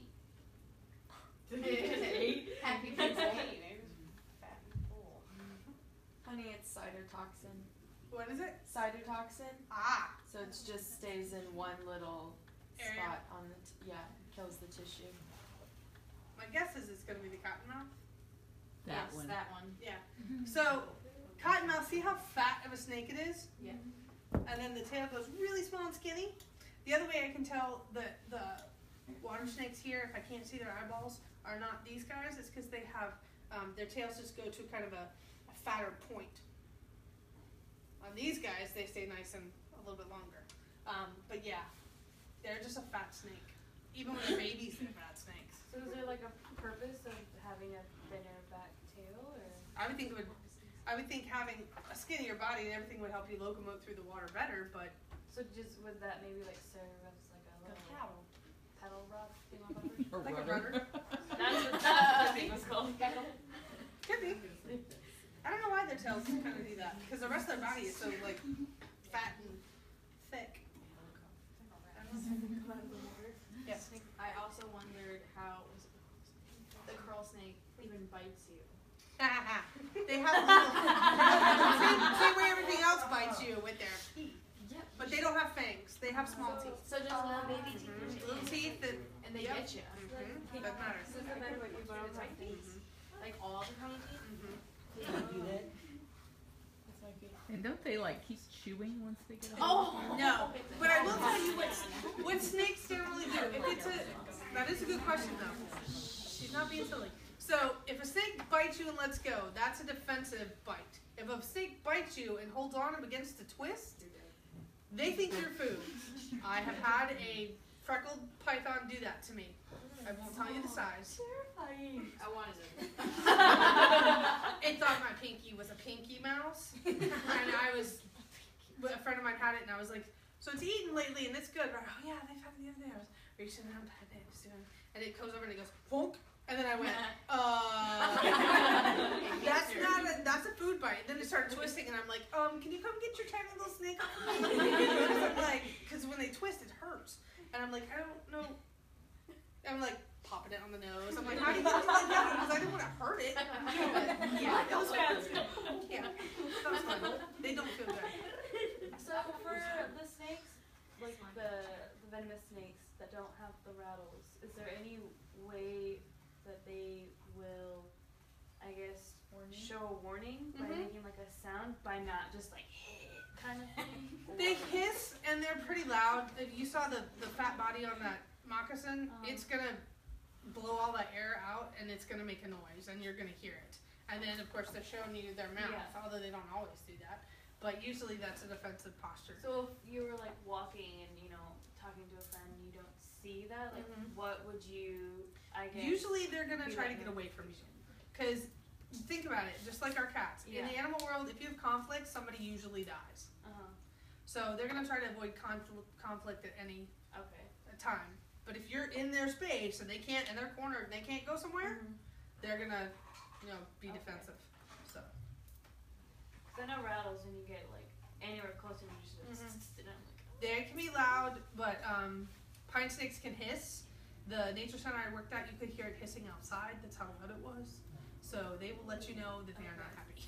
Speaker 6: Happy kids ate. Fat and full.
Speaker 8: Honey, it's cytotoxin.
Speaker 2: What is it?
Speaker 8: Cytotoxin.
Speaker 2: Ah.
Speaker 8: So it just stays in one little
Speaker 2: Area.
Speaker 8: spot on the, t- yeah, kills the tissue.
Speaker 2: My guess is it's going to be the cottonmouth.
Speaker 4: That
Speaker 3: yes,
Speaker 4: one.
Speaker 3: that one.
Speaker 2: Yeah. So, cottonmouth, see how fat of a snake it is?
Speaker 3: Yeah.
Speaker 2: And then the tail goes really small and skinny. The other way I can tell that the water snakes here, if I can't see their eyeballs, are not these guys, it's because they have, um, their tails just go to kind of a, a fatter point. On these guys, they stay nice and a little bit longer. Um, but yeah, they're just a fat snake. Even when they're babies, they're fat snakes.
Speaker 3: So is there like a purpose of having a thinner back tail, or?
Speaker 2: I would think it would, I would think having a skinnier body and everything would help you locomote through the water better, but
Speaker 3: So just would that maybe like serve as like a
Speaker 6: a paddle.
Speaker 3: Pedal rub, thingamabobber.
Speaker 4: Or
Speaker 2: Like a
Speaker 4: rudder.
Speaker 2: rudder.
Speaker 8: That's what that thing was called.
Speaker 2: Could be. I don't know why their tails kind of do that. Because the rest of their body is so like fat and thick. I don't know. Yes.
Speaker 3: I also wondered how was it the curl snake even bites you.
Speaker 2: They have little, same, same way everything else bites you with their teeth.
Speaker 3: Yep.
Speaker 2: But they don't have fangs. They have small teeth.
Speaker 3: So just little baby teeth.
Speaker 2: Mhm. Little teeth that
Speaker 3: And they
Speaker 2: Yep.
Speaker 3: get you.
Speaker 2: Mhm. Doesn't matter.
Speaker 3: This is the better what you brought on my face. Like all the tiny teeth.
Speaker 2: Mhm.
Speaker 4: And don't they like keep chewing once they get?
Speaker 3: Oh
Speaker 2: No, but I will tell you what what snakes generally do. If it's a that is a good question though. She's not being silly. So if a snake bites you and lets go, that's a defensive bite. If a snake bites you and holds on against a twist, they think you're food. I have had a freckled python do that to me. I won't tell you the size.
Speaker 3: Terrifying. I wanted it.
Speaker 2: It thought my pinky was a pinky mouse, and I was. A friend of mine had it, and I was like, "So it's eaten lately, and it's good." Right? Oh yeah, they've had it the other day. I was reaching out, and it was doing, and it comes over and it goes, "Bonk," and then I went, "Uh, that's not a that's a food bite." And then it started twisting, and I'm like, "Um, can you come get your tiny little snake off of me?" I'm like, because when they twist, it hurts, and I'm like, I don't know. I'm like popping it on the nose. I'm like, how do you do that? Because I didn't want to hurt it. But yeah, it was fun. Yeah, that was fun. They don't feel good.
Speaker 3: So for the snakes, like the the venomous snakes that don't have the rattles, is there any way that they will, I guess, show a warning by
Speaker 2: Mhm.
Speaker 3: making like a sound by not just like hit kind of thing?
Speaker 2: They hiss and they're pretty loud. If you saw the, the fat body on that moccasin,
Speaker 3: Um.
Speaker 2: it's gonna blow all that air out and it's gonna make a noise and you're gonna hear it. And then of course they're showing you their mouth,
Speaker 3: Yeah.
Speaker 2: although they don't always do that. But usually that's a defensive posture.
Speaker 3: So if you were like walking and you know talking to a friend, and you don't see that, like
Speaker 2: Mhm.
Speaker 3: what would you? I guess.
Speaker 2: Usually they're gonna
Speaker 3: be
Speaker 2: try to
Speaker 3: like
Speaker 2: get away from you.
Speaker 3: notification.
Speaker 2: Because think about it, just like our cats. In
Speaker 3: Yeah.
Speaker 2: the animal world, if you have conflict, somebody usually dies.
Speaker 3: Uh-huh.
Speaker 2: So they're gonna try to avoid confl- conflict at any
Speaker 3: Okay.
Speaker 2: time. But if you're in their space and they can't, and they're cornered and they can't go somewhere,
Speaker 3: Mhm.
Speaker 2: they're gonna, you know, be
Speaker 3: Okay.
Speaker 2: defensive. So.
Speaker 3: 'Cause I know rattles when you get like anywhere close and you just
Speaker 2: Mhm.
Speaker 3: and I'm like,
Speaker 2: They can be loud, but um, pine snakes can hiss. The nature center I worked at, you could hear it hissing outside. That's how loud it was. So they will let you know that they are not happy.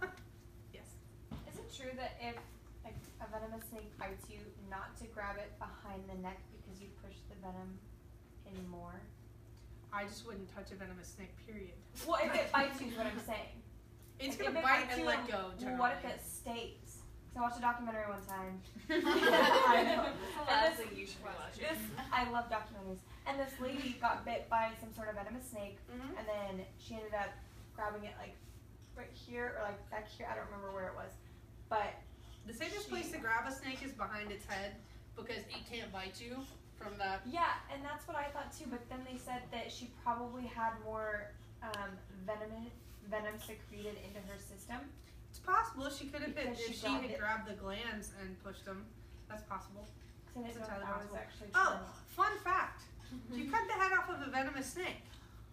Speaker 2: Yes.
Speaker 11: Is it true that if like a venomous snake bites you, not to grab it behind the neck because you push the venom in more?
Speaker 2: I just wouldn't touch a venomous snake, period.
Speaker 11: Well, if it bites you is what I'm saying.
Speaker 2: It's
Speaker 11: Like,
Speaker 2: gonna
Speaker 11: if it
Speaker 2: bite
Speaker 11: bites
Speaker 2: and
Speaker 11: you,
Speaker 2: let go,
Speaker 11: Well,
Speaker 2: generally.
Speaker 11: what if it stays? So I watched a documentary one time. I know.
Speaker 3: that's the
Speaker 11: And
Speaker 3: last
Speaker 11: this-
Speaker 3: thing you should be watching.
Speaker 11: This, I love documentaries. And this lady got bit by some sort of venomous snake,
Speaker 2: Mhm.
Speaker 11: and then she ended up grabbing it like right here or like back here. I don't remember where it was, but
Speaker 2: The safest
Speaker 11: She-
Speaker 2: place to grab a snake is behind its head because it can't bite you from that.
Speaker 11: yeah, and that's what I thought too. But then they said that she probably had more um, venom venom secreted into her system.
Speaker 2: It's possible she could have been
Speaker 11: Because she
Speaker 2: if she
Speaker 11: grabbed
Speaker 2: had
Speaker 11: it.
Speaker 2: grabbed the glands and pushed them. That's possible.
Speaker 11: So I
Speaker 2: It's
Speaker 11: didn't know if
Speaker 2: entirely
Speaker 11: that was
Speaker 2: possible.
Speaker 11: actually true.
Speaker 2: Oh, fun fact. If you cut the head off of a venomous snake,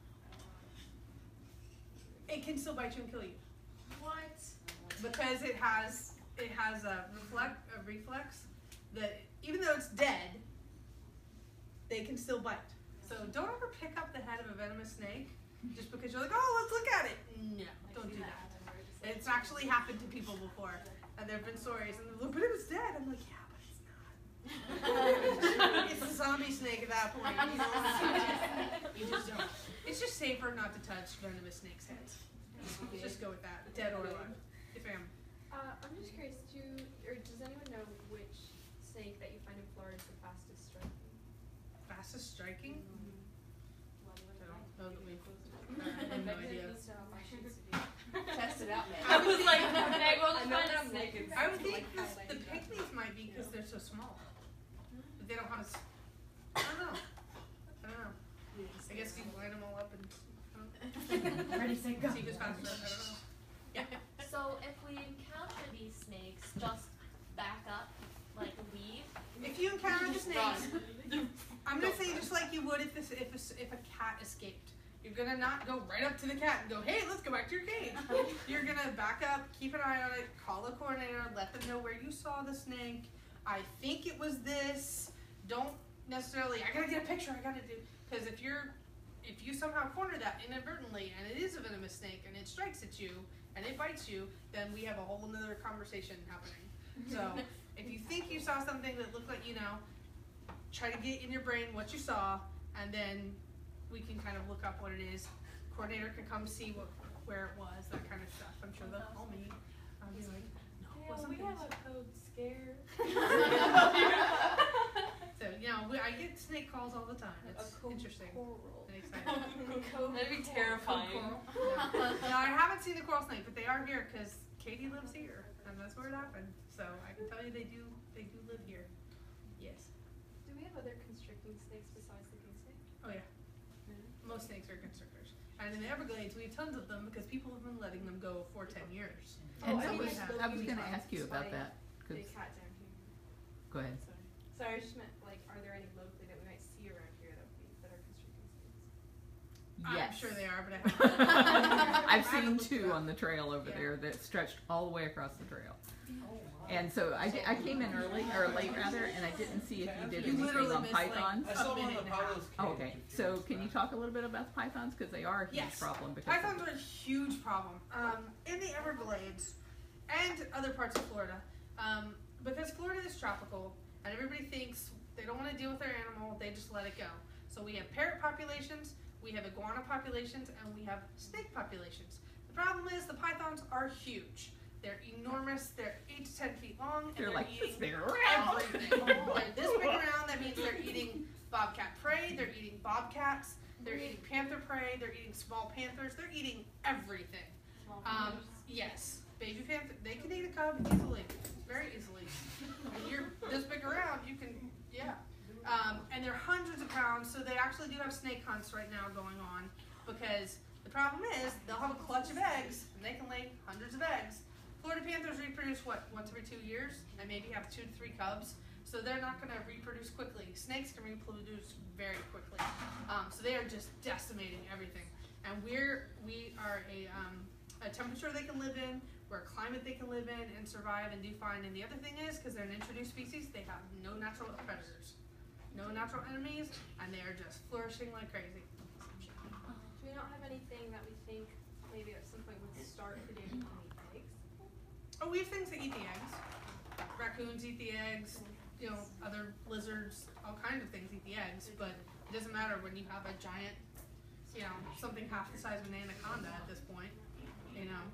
Speaker 2: it can still bite you and kill you.
Speaker 3: What?
Speaker 2: Because it has it has a reflex a reflex that even though it's dead, they can still bite. So don't ever pick up the head of a venomous snake just because you're like, oh, let's look at it. No, don't do that. It's actually happened to people before, and there have been stories, and they're like, but it was dead. I'm like, yeah, but it's not. It's a zombie snake at that point. You, know? You just don't. It's just safer not to touch venomous snakes' heads. Let's just go with that, dead or alive. If I am.
Speaker 3: Uh, I'm just curious, do or does anyone know which snake that you find in Florida is the fastest striking?
Speaker 2: Fastest striking?
Speaker 3: What do
Speaker 2: I
Speaker 3: you
Speaker 2: don't know that we've.
Speaker 3: know?
Speaker 2: I have no idea.
Speaker 6: Test it out, man.
Speaker 2: I would
Speaker 8: like,
Speaker 2: think-
Speaker 8: Meg, we'll
Speaker 6: I
Speaker 8: just
Speaker 6: know
Speaker 8: find
Speaker 6: that
Speaker 8: a
Speaker 6: I'm
Speaker 8: snake.
Speaker 6: naked.
Speaker 2: I would think
Speaker 6: Like,
Speaker 2: this,
Speaker 6: highlight
Speaker 2: the
Speaker 6: it.
Speaker 2: pygmies might be because they're so small. But they don't have a. s- I don't know. I don't know. I guess you line them all up and. I don't
Speaker 11: Ready, set, go.
Speaker 2: know. See who's faster. I don't know. Yeah.
Speaker 1: So if we encounter these snakes, just back up, like leave.
Speaker 2: If you encounter the snakes, I'm gonna say just like you would if this if a, if a cat escaped. You're gonna not go right up to the cat and go, hey, let's go back to your cage. You're gonna back up, keep an eye on it, call the coordinator, let them know where you saw the snake. I think it was this. Don't necessarily, I gotta get a picture, I gotta do, because if you're, if you somehow corner that inadvertently and it is a venomous snake and it strikes at you and it bites you, then we have a whole nother conversation happening. So if you think you saw something that looked like, you know, try to get in your brain what you saw, and then we can kind of look up what it is. Coordinator can come see what where it was, that kind of stuff. I'm sure they'll call me. I'll be like, no, it wasn't
Speaker 3: we
Speaker 2: this.
Speaker 3: have a code scare.
Speaker 2: So, you know, we, I get snake calls all the time. It's interesting and exciting.
Speaker 8: That'd be terrifying.
Speaker 2: No. No, I haven't seen the coral snake, but they are here because Katie lives here, and that's where it happened. So I can tell you they do they do live here. Yes.
Speaker 3: Do we have other constricting snakes besides the king snake?
Speaker 2: Oh yeah. Most snakes are constrictors. And in the Everglades, we have tons of them because people have been letting them go for ten years.
Speaker 4: And
Speaker 3: Oh,
Speaker 4: I
Speaker 3: I mean,
Speaker 4: was,
Speaker 3: like,
Speaker 4: I was
Speaker 3: Loki
Speaker 4: gonna
Speaker 3: Farms,
Speaker 4: ask you about
Speaker 3: like,
Speaker 4: that. 'Cause-
Speaker 3: Big cat down here.
Speaker 4: go ahead.
Speaker 3: Sorry. Sorry, I just meant like, are there any locally that we might see around here that we that are constricting snakes?
Speaker 4: Yes.
Speaker 2: I'm sure they are, but I haven't.
Speaker 4: I've
Speaker 2: I haven't
Speaker 4: seen
Speaker 2: looked it
Speaker 4: two
Speaker 2: up.
Speaker 4: on the trail over
Speaker 2: Yeah.
Speaker 4: there that stretched all the way across the trail. And so I, di- I came in early, or late rather, and I didn't see if you did
Speaker 2: You
Speaker 4: anything
Speaker 2: literally
Speaker 4: on
Speaker 2: missed, like,
Speaker 4: pythons.
Speaker 7: I saw
Speaker 2: A
Speaker 7: one
Speaker 2: minute
Speaker 7: of
Speaker 2: and a half.
Speaker 7: Paolo's
Speaker 4: Oh,
Speaker 7: cage,
Speaker 4: okay,
Speaker 7: if
Speaker 4: so
Speaker 7: you're
Speaker 4: can you talk a little bit about the pythons? Because they are a huge
Speaker 2: Yes.
Speaker 4: problem. Because
Speaker 2: Pythons are a huge problem um, in the Everglades and other parts of Florida. Um, because Florida is tropical and everybody thinks they don't want to deal with their animal, they just let it go. So we have parrot populations, we have iguana populations, and we have snake populations. The problem is the pythons are huge. They're enormous, they're eight to ten feet long, and
Speaker 4: they're
Speaker 2: they're,
Speaker 4: like
Speaker 2: eating
Speaker 4: this big around.
Speaker 2: everything. They're this big around, that means they're eating bobcat prey, they're eating bobcats, they're eating panther prey, they're eating small panthers, they're eating everything. Um, yes, baby panther, they can eat a cub easily, very easily. When you're this big around, you can, yeah. Um, and they're hundreds of pounds, so they actually do have snake hunts right now going on, because the problem is, they'll have a clutch of eggs, and they can lay hundreds of eggs. Florida panthers reproduce, what, once every two years, and maybe have two to three cubs, so they're not going to reproduce quickly. Snakes can reproduce very quickly, um, so they are just decimating everything. And we're, we are a, um, a temperature they can live in, we're a climate they can live in and survive and do fine. And the other thing is, because they're an introduced species, they have no natural predators, no natural enemies, and they are just flourishing like crazy.
Speaker 3: Do we not have anything that we think maybe at some point would start predicting on the eggs?
Speaker 2: Oh, we have things that eat the eggs. Raccoons eat the eggs, you know, other lizards, all kinds of things eat the eggs, but it doesn't matter when you have a giant, you know, something half the size of an anaconda at this point, you know.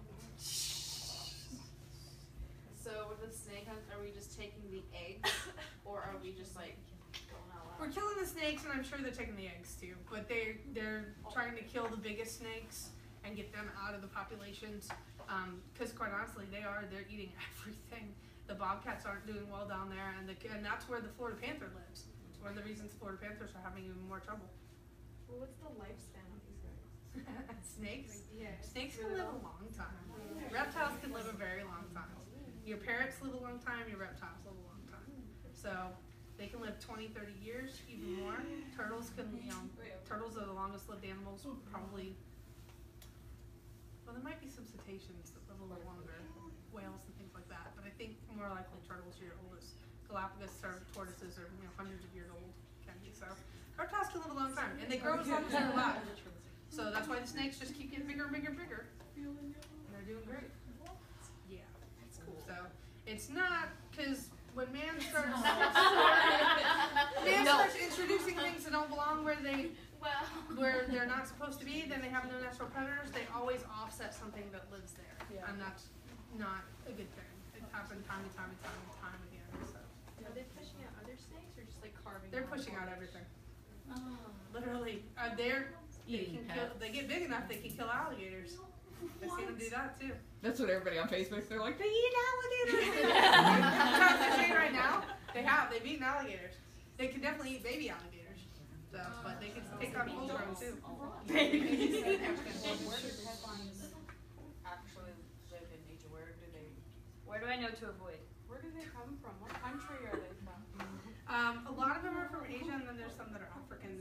Speaker 6: So with the snake hunt, are we just taking the eggs, or are we just like going out loud?
Speaker 2: We're killing the snakes, and I'm sure they're taking the eggs too, but they, they're trying to kill the biggest snakes and get them out of the populations, because um, quite honestly, they are, they're eating everything. The bobcats aren't doing well down there, and the, and that's where the Florida panther lives. It's one of the reasons Florida panthers are having even more trouble.
Speaker 3: Well, what's the lifespan of these guys?
Speaker 2: Snakes?
Speaker 3: Yeah.
Speaker 2: Snakes can live a long time. Reptiles can live a very long time. Your parrots live a long time, your reptiles live a long time. So they can live twenty, thirty years, even more. Turtles can, you know, turtles are the longest lived animals, probably. Well, there might be some cetaceans that live a little longer, whales and things like that, but I think more likely turtles are your oldest. Galapagos tortoises are, you know, hundreds of years old, can be. So reptiles can live a long time, and they grow as long as they're alive. So that's why the snakes just keep getting bigger and bigger and bigger. And they're doing great. Yeah, it's cool. So it's not, because when man starts, man
Speaker 8: No.
Speaker 2: starts introducing things that don't belong where they,
Speaker 3: Well.
Speaker 2: where they're not supposed to be, then they have no natural predators. They always offset something that lives there,
Speaker 5: Yeah.
Speaker 2: and that's not a good thing. It happened time and time and time and time again. So
Speaker 3: Are they pushing out other snakes or just like carving?
Speaker 2: they're
Speaker 3: off
Speaker 2: pushing out
Speaker 3: others?
Speaker 2: everything.
Speaker 3: Oh.
Speaker 2: Literally, uh, they're they
Speaker 4: Eating
Speaker 2: can kill.
Speaker 4: pets.
Speaker 2: They get big enough, they can kill alligators. I've seen them do that too.
Speaker 4: That's what everybody on Facebook, they're like, they eat alligators.
Speaker 2: I'm trying to say right now, they have. They've eaten alligators. They can definitely eat baby alligators. So, but they can take on full grown too.
Speaker 6: Where do pythons actually live in nature? Where do they?
Speaker 1: Where do I know to avoid?
Speaker 6: Where do they come from? What country are they from?
Speaker 2: Um, a lot of them are from Asia, and then there's some that are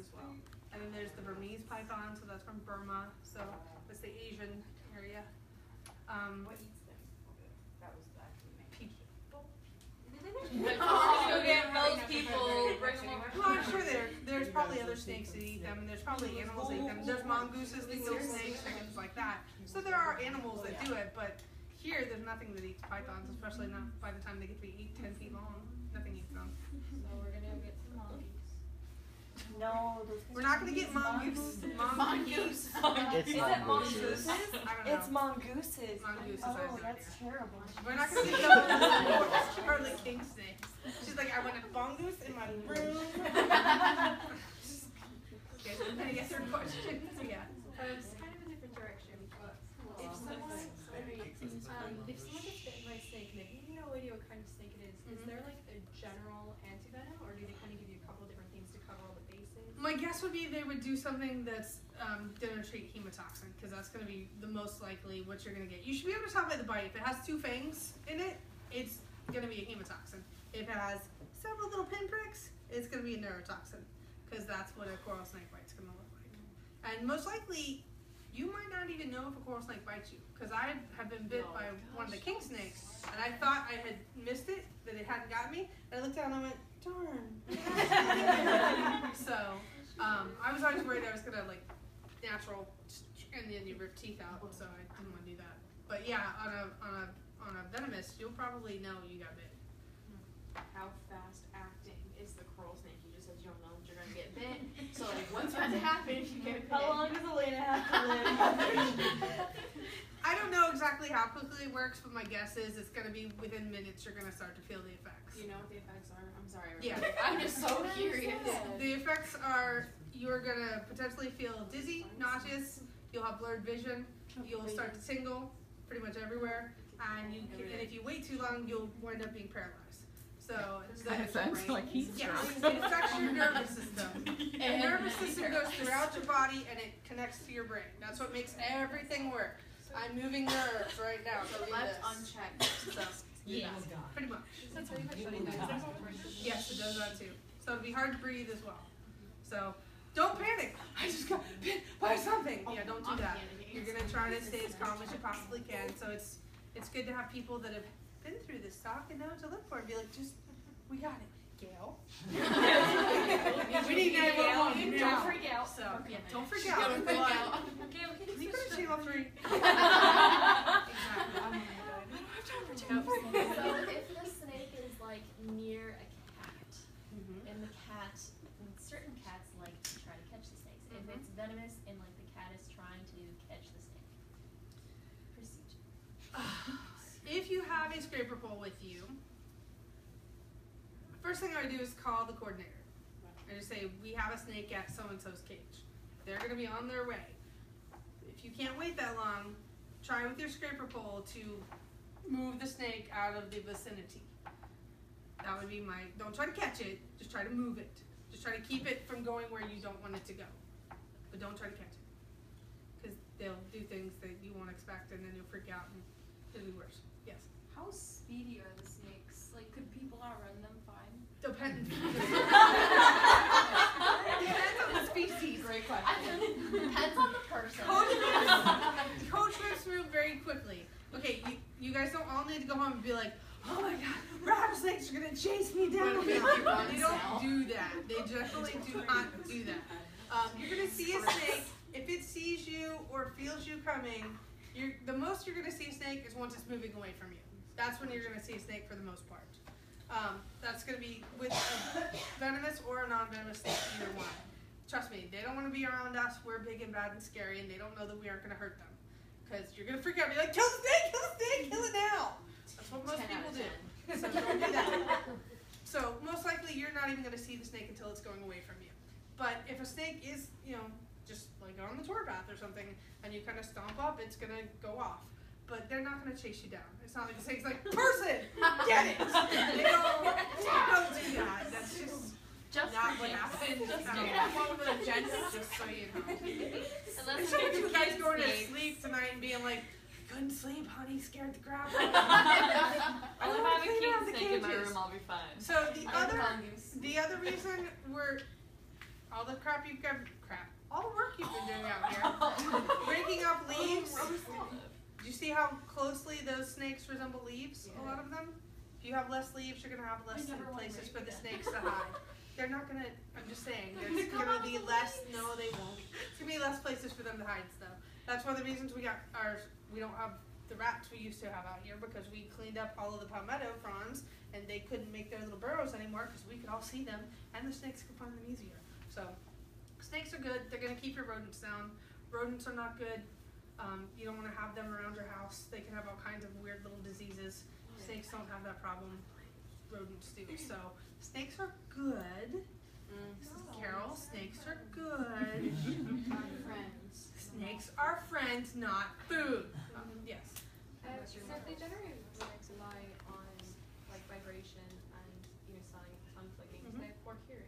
Speaker 2: as well. And then there's the Burmese python, so that's from Burma, so that's the Asian area. Um,
Speaker 6: What eats them? That was actually my
Speaker 2: people.
Speaker 6: Go get most people, bring them over.
Speaker 2: Well, I'm sure there there's probably other snakes that eat them, and there's probably animals that eat them. There's mongooses that eat little snakes and things like that. So there are animals that do it, but here there's nothing that eats pythons, especially not by the time they get to be eight, ten feet long. Nothing eats them.
Speaker 6: So we're gonna get some mongoose.
Speaker 11: No, those
Speaker 2: We're not gonna get mongoose. Mongoose.
Speaker 11: Is it
Speaker 2: mongooses? I don't know.
Speaker 11: It's mongooses.
Speaker 2: Mongooses, I
Speaker 11: Oh,
Speaker 2: have no
Speaker 11: that's
Speaker 2: idea.
Speaker 11: terrible.
Speaker 2: We're not gonna get those. Or the king snakes. She's like, I want a mongoose in my room. Okay, so I guess her question. Yeah.
Speaker 3: Um, it's kind of a different direction, but if someone, um, if someone gets bitten by a snake and they have no idea what kind of snake it is, is
Speaker 2: Mhm.
Speaker 3: there like a general antivenom, or do they kind of give you a couple different things to cover all the bases?
Speaker 2: My guess would be they would do something that's um, gonna treat hemotoxin, because that's gonna be the most likely what you're gonna get. You should be able to tell by the bite. If it has two fangs in it, it's gonna be a hemotoxin. If it has several little pinpricks, it's gonna be a neurotoxin, because that's what a coral snake bite's gonna look like. And most likely, you might not even know if a coral snake bites you, because I have been bit by one of the king snakes, and I thought I had missed it, that it hadn't got me, and I looked down and I went, darn. So, um, I was always worried I was gonna like natural, and then you rip teeth out, so I didn't want to do that. But yeah, on a on a on a venomous, you'll probably know you got bit.
Speaker 6: How fast acting is the coral snake? You just said you don't know that you're gonna get bit. So like, what's going to happen if you get bit?
Speaker 11: How long does Elena have to live?
Speaker 2: I don't know exactly how quickly it works, but my guess is it's gonna be within minutes. You're gonna start to feel the effects.
Speaker 6: Do you know what the effects are? I'm sorry.
Speaker 2: Yeah.
Speaker 6: I'm just so curious.
Speaker 2: The effects are you're gonna potentially feel dizzy, nauseous. You'll have blurred vision. You'll start to tingle pretty much everywhere, and you can, and if you wait too long, you'll wind up being paralyzed. So
Speaker 4: That sounds like heat
Speaker 2: yeah,
Speaker 4: stroke.
Speaker 2: it affects your nervous system. The nervous system goes throughout your body, and it connects to your brain. That's what makes everything work. I'm moving nerves right now.
Speaker 6: So
Speaker 2: doing
Speaker 6: left
Speaker 2: this.
Speaker 6: unchecked. So
Speaker 2: Yeah, pretty much.
Speaker 3: That's pretty much shutting down.
Speaker 2: Yes, it does that too. So it'll be hard to breathe as well. So don't panic. I just got bit by something. Yeah, don't do that. You're gonna try to stay as calm as you possibly can. So it's it's good to have people that have been through this talk and know what to look for and be like, just we got it, Gail. We need nine one one.
Speaker 11: Don't freak out.
Speaker 2: So yeah, don't freak out.
Speaker 6: Don't freak
Speaker 2: But-
Speaker 6: out.
Speaker 11: Gail, can
Speaker 2: Can
Speaker 11: you
Speaker 2: you go to
Speaker 11: switch
Speaker 2: channel three?
Speaker 3: So if the snake is like near a cat,
Speaker 2: Mhm.
Speaker 3: and the cat, and certain cats like to try to catch the snakes. If
Speaker 2: Mhm.
Speaker 3: it's venomous and like the cat is trying to catch the snake, procedure.
Speaker 2: If you have a scraper pole with you, first thing I would do is call the coordinator. I just say, we have a snake at so-and-so's cage. They're going to be on their way. If you can't wait that long, try with your scraper pole to move the snake out of the vicinity. That would be my, don't try to catch it, just try to move it. Just try to keep it from going where you don't want it to go. But don't try to catch it. Because they'll do things that you won't expect, and then you'll freak out and it'll be worse. Yes?
Speaker 6: How speedy are the snakes? Like, could people outrun them fine?
Speaker 2: Depends. Depends on the species.
Speaker 6: Great question.
Speaker 3: Depends on the person.
Speaker 2: Coach moves, coach moves through very quickly. Okay, you, you guys don't all need to go home and be like, oh my god, rattlesnakes are gonna chase me down.
Speaker 6: They
Speaker 2: They
Speaker 6: do on sale.
Speaker 2: don't do that. They definitely do not do that. Um, you're gonna see a snake, if it sees you or feels you coming, you're, the most you're gonna see a snake is once it's moving away from you. That's when you're gonna see a snake for the most part. Um, that's gonna be with a venomous or a non-venomous snake, either one. Trust me, they don't want to be around us. We're big and bad and scary, and they don't know that we aren't gonna hurt them. Because you're gonna freak out and be like, kill the snake, kill the snake, kill it now. That's what most
Speaker 6: ten out
Speaker 2: people
Speaker 6: of
Speaker 2: do. So don't do that. So most likely you're not even gonna see the snake until it's going away from you. But if a snake is, you know, just like on the tour path or something, and you kind of stomp up, it's gonna go off. But they're not gonna chase you down. It's not like the snake's like, person, get it. They don't, don't do that. That's just,
Speaker 11: Just
Speaker 2: not
Speaker 11: for
Speaker 2: what
Speaker 11: you.
Speaker 2: happens.
Speaker 11: Just
Speaker 2: Um,
Speaker 11: for you.
Speaker 2: have one with a agenda, just so you know.
Speaker 11: Unless
Speaker 2: It's
Speaker 11: you
Speaker 2: like
Speaker 11: get
Speaker 2: you
Speaker 11: the
Speaker 2: guys
Speaker 11: kids
Speaker 2: going to
Speaker 11: snakes.
Speaker 2: sleep tonight and being like, couldn't sleep, honey, scared the crap out of me.
Speaker 11: I'll
Speaker 2: wanna
Speaker 11: have a
Speaker 2: clean
Speaker 11: king
Speaker 2: out the
Speaker 11: snake in my
Speaker 2: cages.
Speaker 11: room, I'll be fine.
Speaker 2: So the
Speaker 6: I'm
Speaker 2: other,
Speaker 6: mongoose.
Speaker 2: the other reason we're all the crap you've got, crap, all the work you've been doing out here, breaking up leaves. Do you see how closely those snakes resemble leaves? A lot of them. If you have less leaves, you're gonna have less places for the snakes to hide. They're not gonna. I'm just saying. There's gonna be less. No, they won't. There's gonna be less places for them to hide stuff. That's one of the reasons we got our. We don't have the rats we used to have out here because we cleaned up all of the palmetto fronds and they couldn't make their little burrows anymore because we could all see them and the snakes could find them easier. So snakes are good. They're gonna keep your rodents down. Rodents are not good. Um, you don't want to have them around your house. They can have all kinds of weird little diseases. Snakes don't have that problem. Rodents do. So snakes are good. Mm. This is Carol. Snakes are good.
Speaker 6: Friends.
Speaker 2: Snakes are friends, not food. Um, yes.
Speaker 3: Uh, so if they generate like rely on like vibration and you know sound, sound clicking, mm-hmm. do they have poor hearing?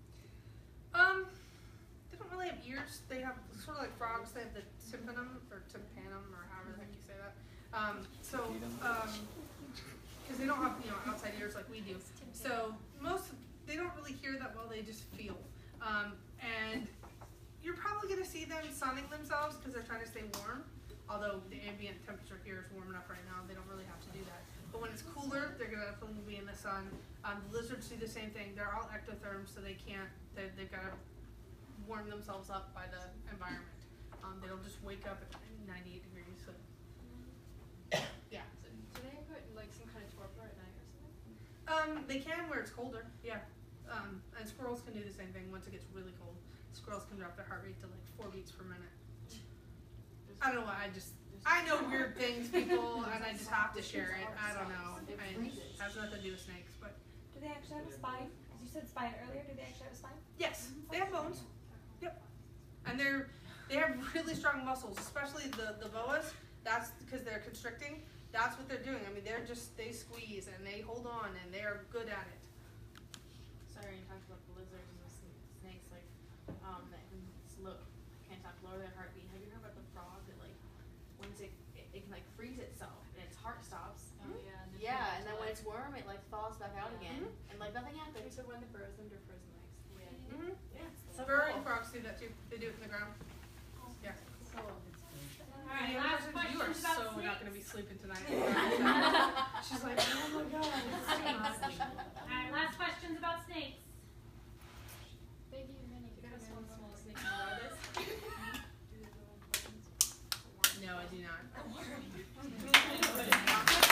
Speaker 2: Um, they don't really have ears. They have sort of like frogs. They have the tympanum or tympanum or however the heck you say that. Um, so um, because they don't have you know outside ears like we do. So most they don't really hear that well. They just feel. Um, and you're probably gonna see them sunning themselves because they're trying to stay warm. Although the ambient temperature here is warm enough right now, they don't really have to do that. But when it's cooler, they're gonna definitely be in the sun. Um, the lizards do the same thing. They're all ectotherms, so they can't. They've got to warm themselves up by the environment. Um, they don't just wake up at ninety-eight degrees. So. Yeah.
Speaker 3: So do they put like some kind of torpor at night or something?
Speaker 2: Um, they can where it's colder. Yeah. Um, and squirrels can do the same thing once it gets really cold. Squirrels can drop their heart rate to like four beats per minute. I don't know why, I just, I know weird things, people, and I just have to share it. I don't know. I, it has nothing to do with snakes, but.
Speaker 11: Do they actually have a spine? Because you said spine earlier. Do they actually have a spine?
Speaker 2: Yes, they have bones. Yep. And they're, they have really strong muscles, especially the, the boas. That's because they're constricting. That's what they're doing. I mean, they're just, they squeeze and they hold on and they are good at it.
Speaker 6: Sorry, you talked about the lizards and the sn- snakes, like, um, that can slow, can't talk, lower their heartbeat. Have you heard about the frog that, like, once it, it, it can, like, freeze itself and its heart stops?
Speaker 3: Oh yeah. And
Speaker 6: Yeah, and then when it's warm, it, like, falls back out again, and, like, nothing happens.
Speaker 3: So when the burrows under frozen lakes. Yeah.
Speaker 2: Mm-hmm.
Speaker 6: Yeah, so
Speaker 2: Burrowing
Speaker 6: cool.
Speaker 2: frogs do that too. They do it in the ground. Yeah.
Speaker 9: Alright,
Speaker 2: Any other
Speaker 9: last
Speaker 2: questions? You are
Speaker 9: questions about
Speaker 2: so
Speaker 9: snakes?
Speaker 2: not going to be sleeping tonight. She's like, oh my god, it's too much.
Speaker 9: Alright, last questions about snakes.
Speaker 3: Thank you, Minnie.
Speaker 6: You got a small, small snake in the road.
Speaker 2: No, I do not.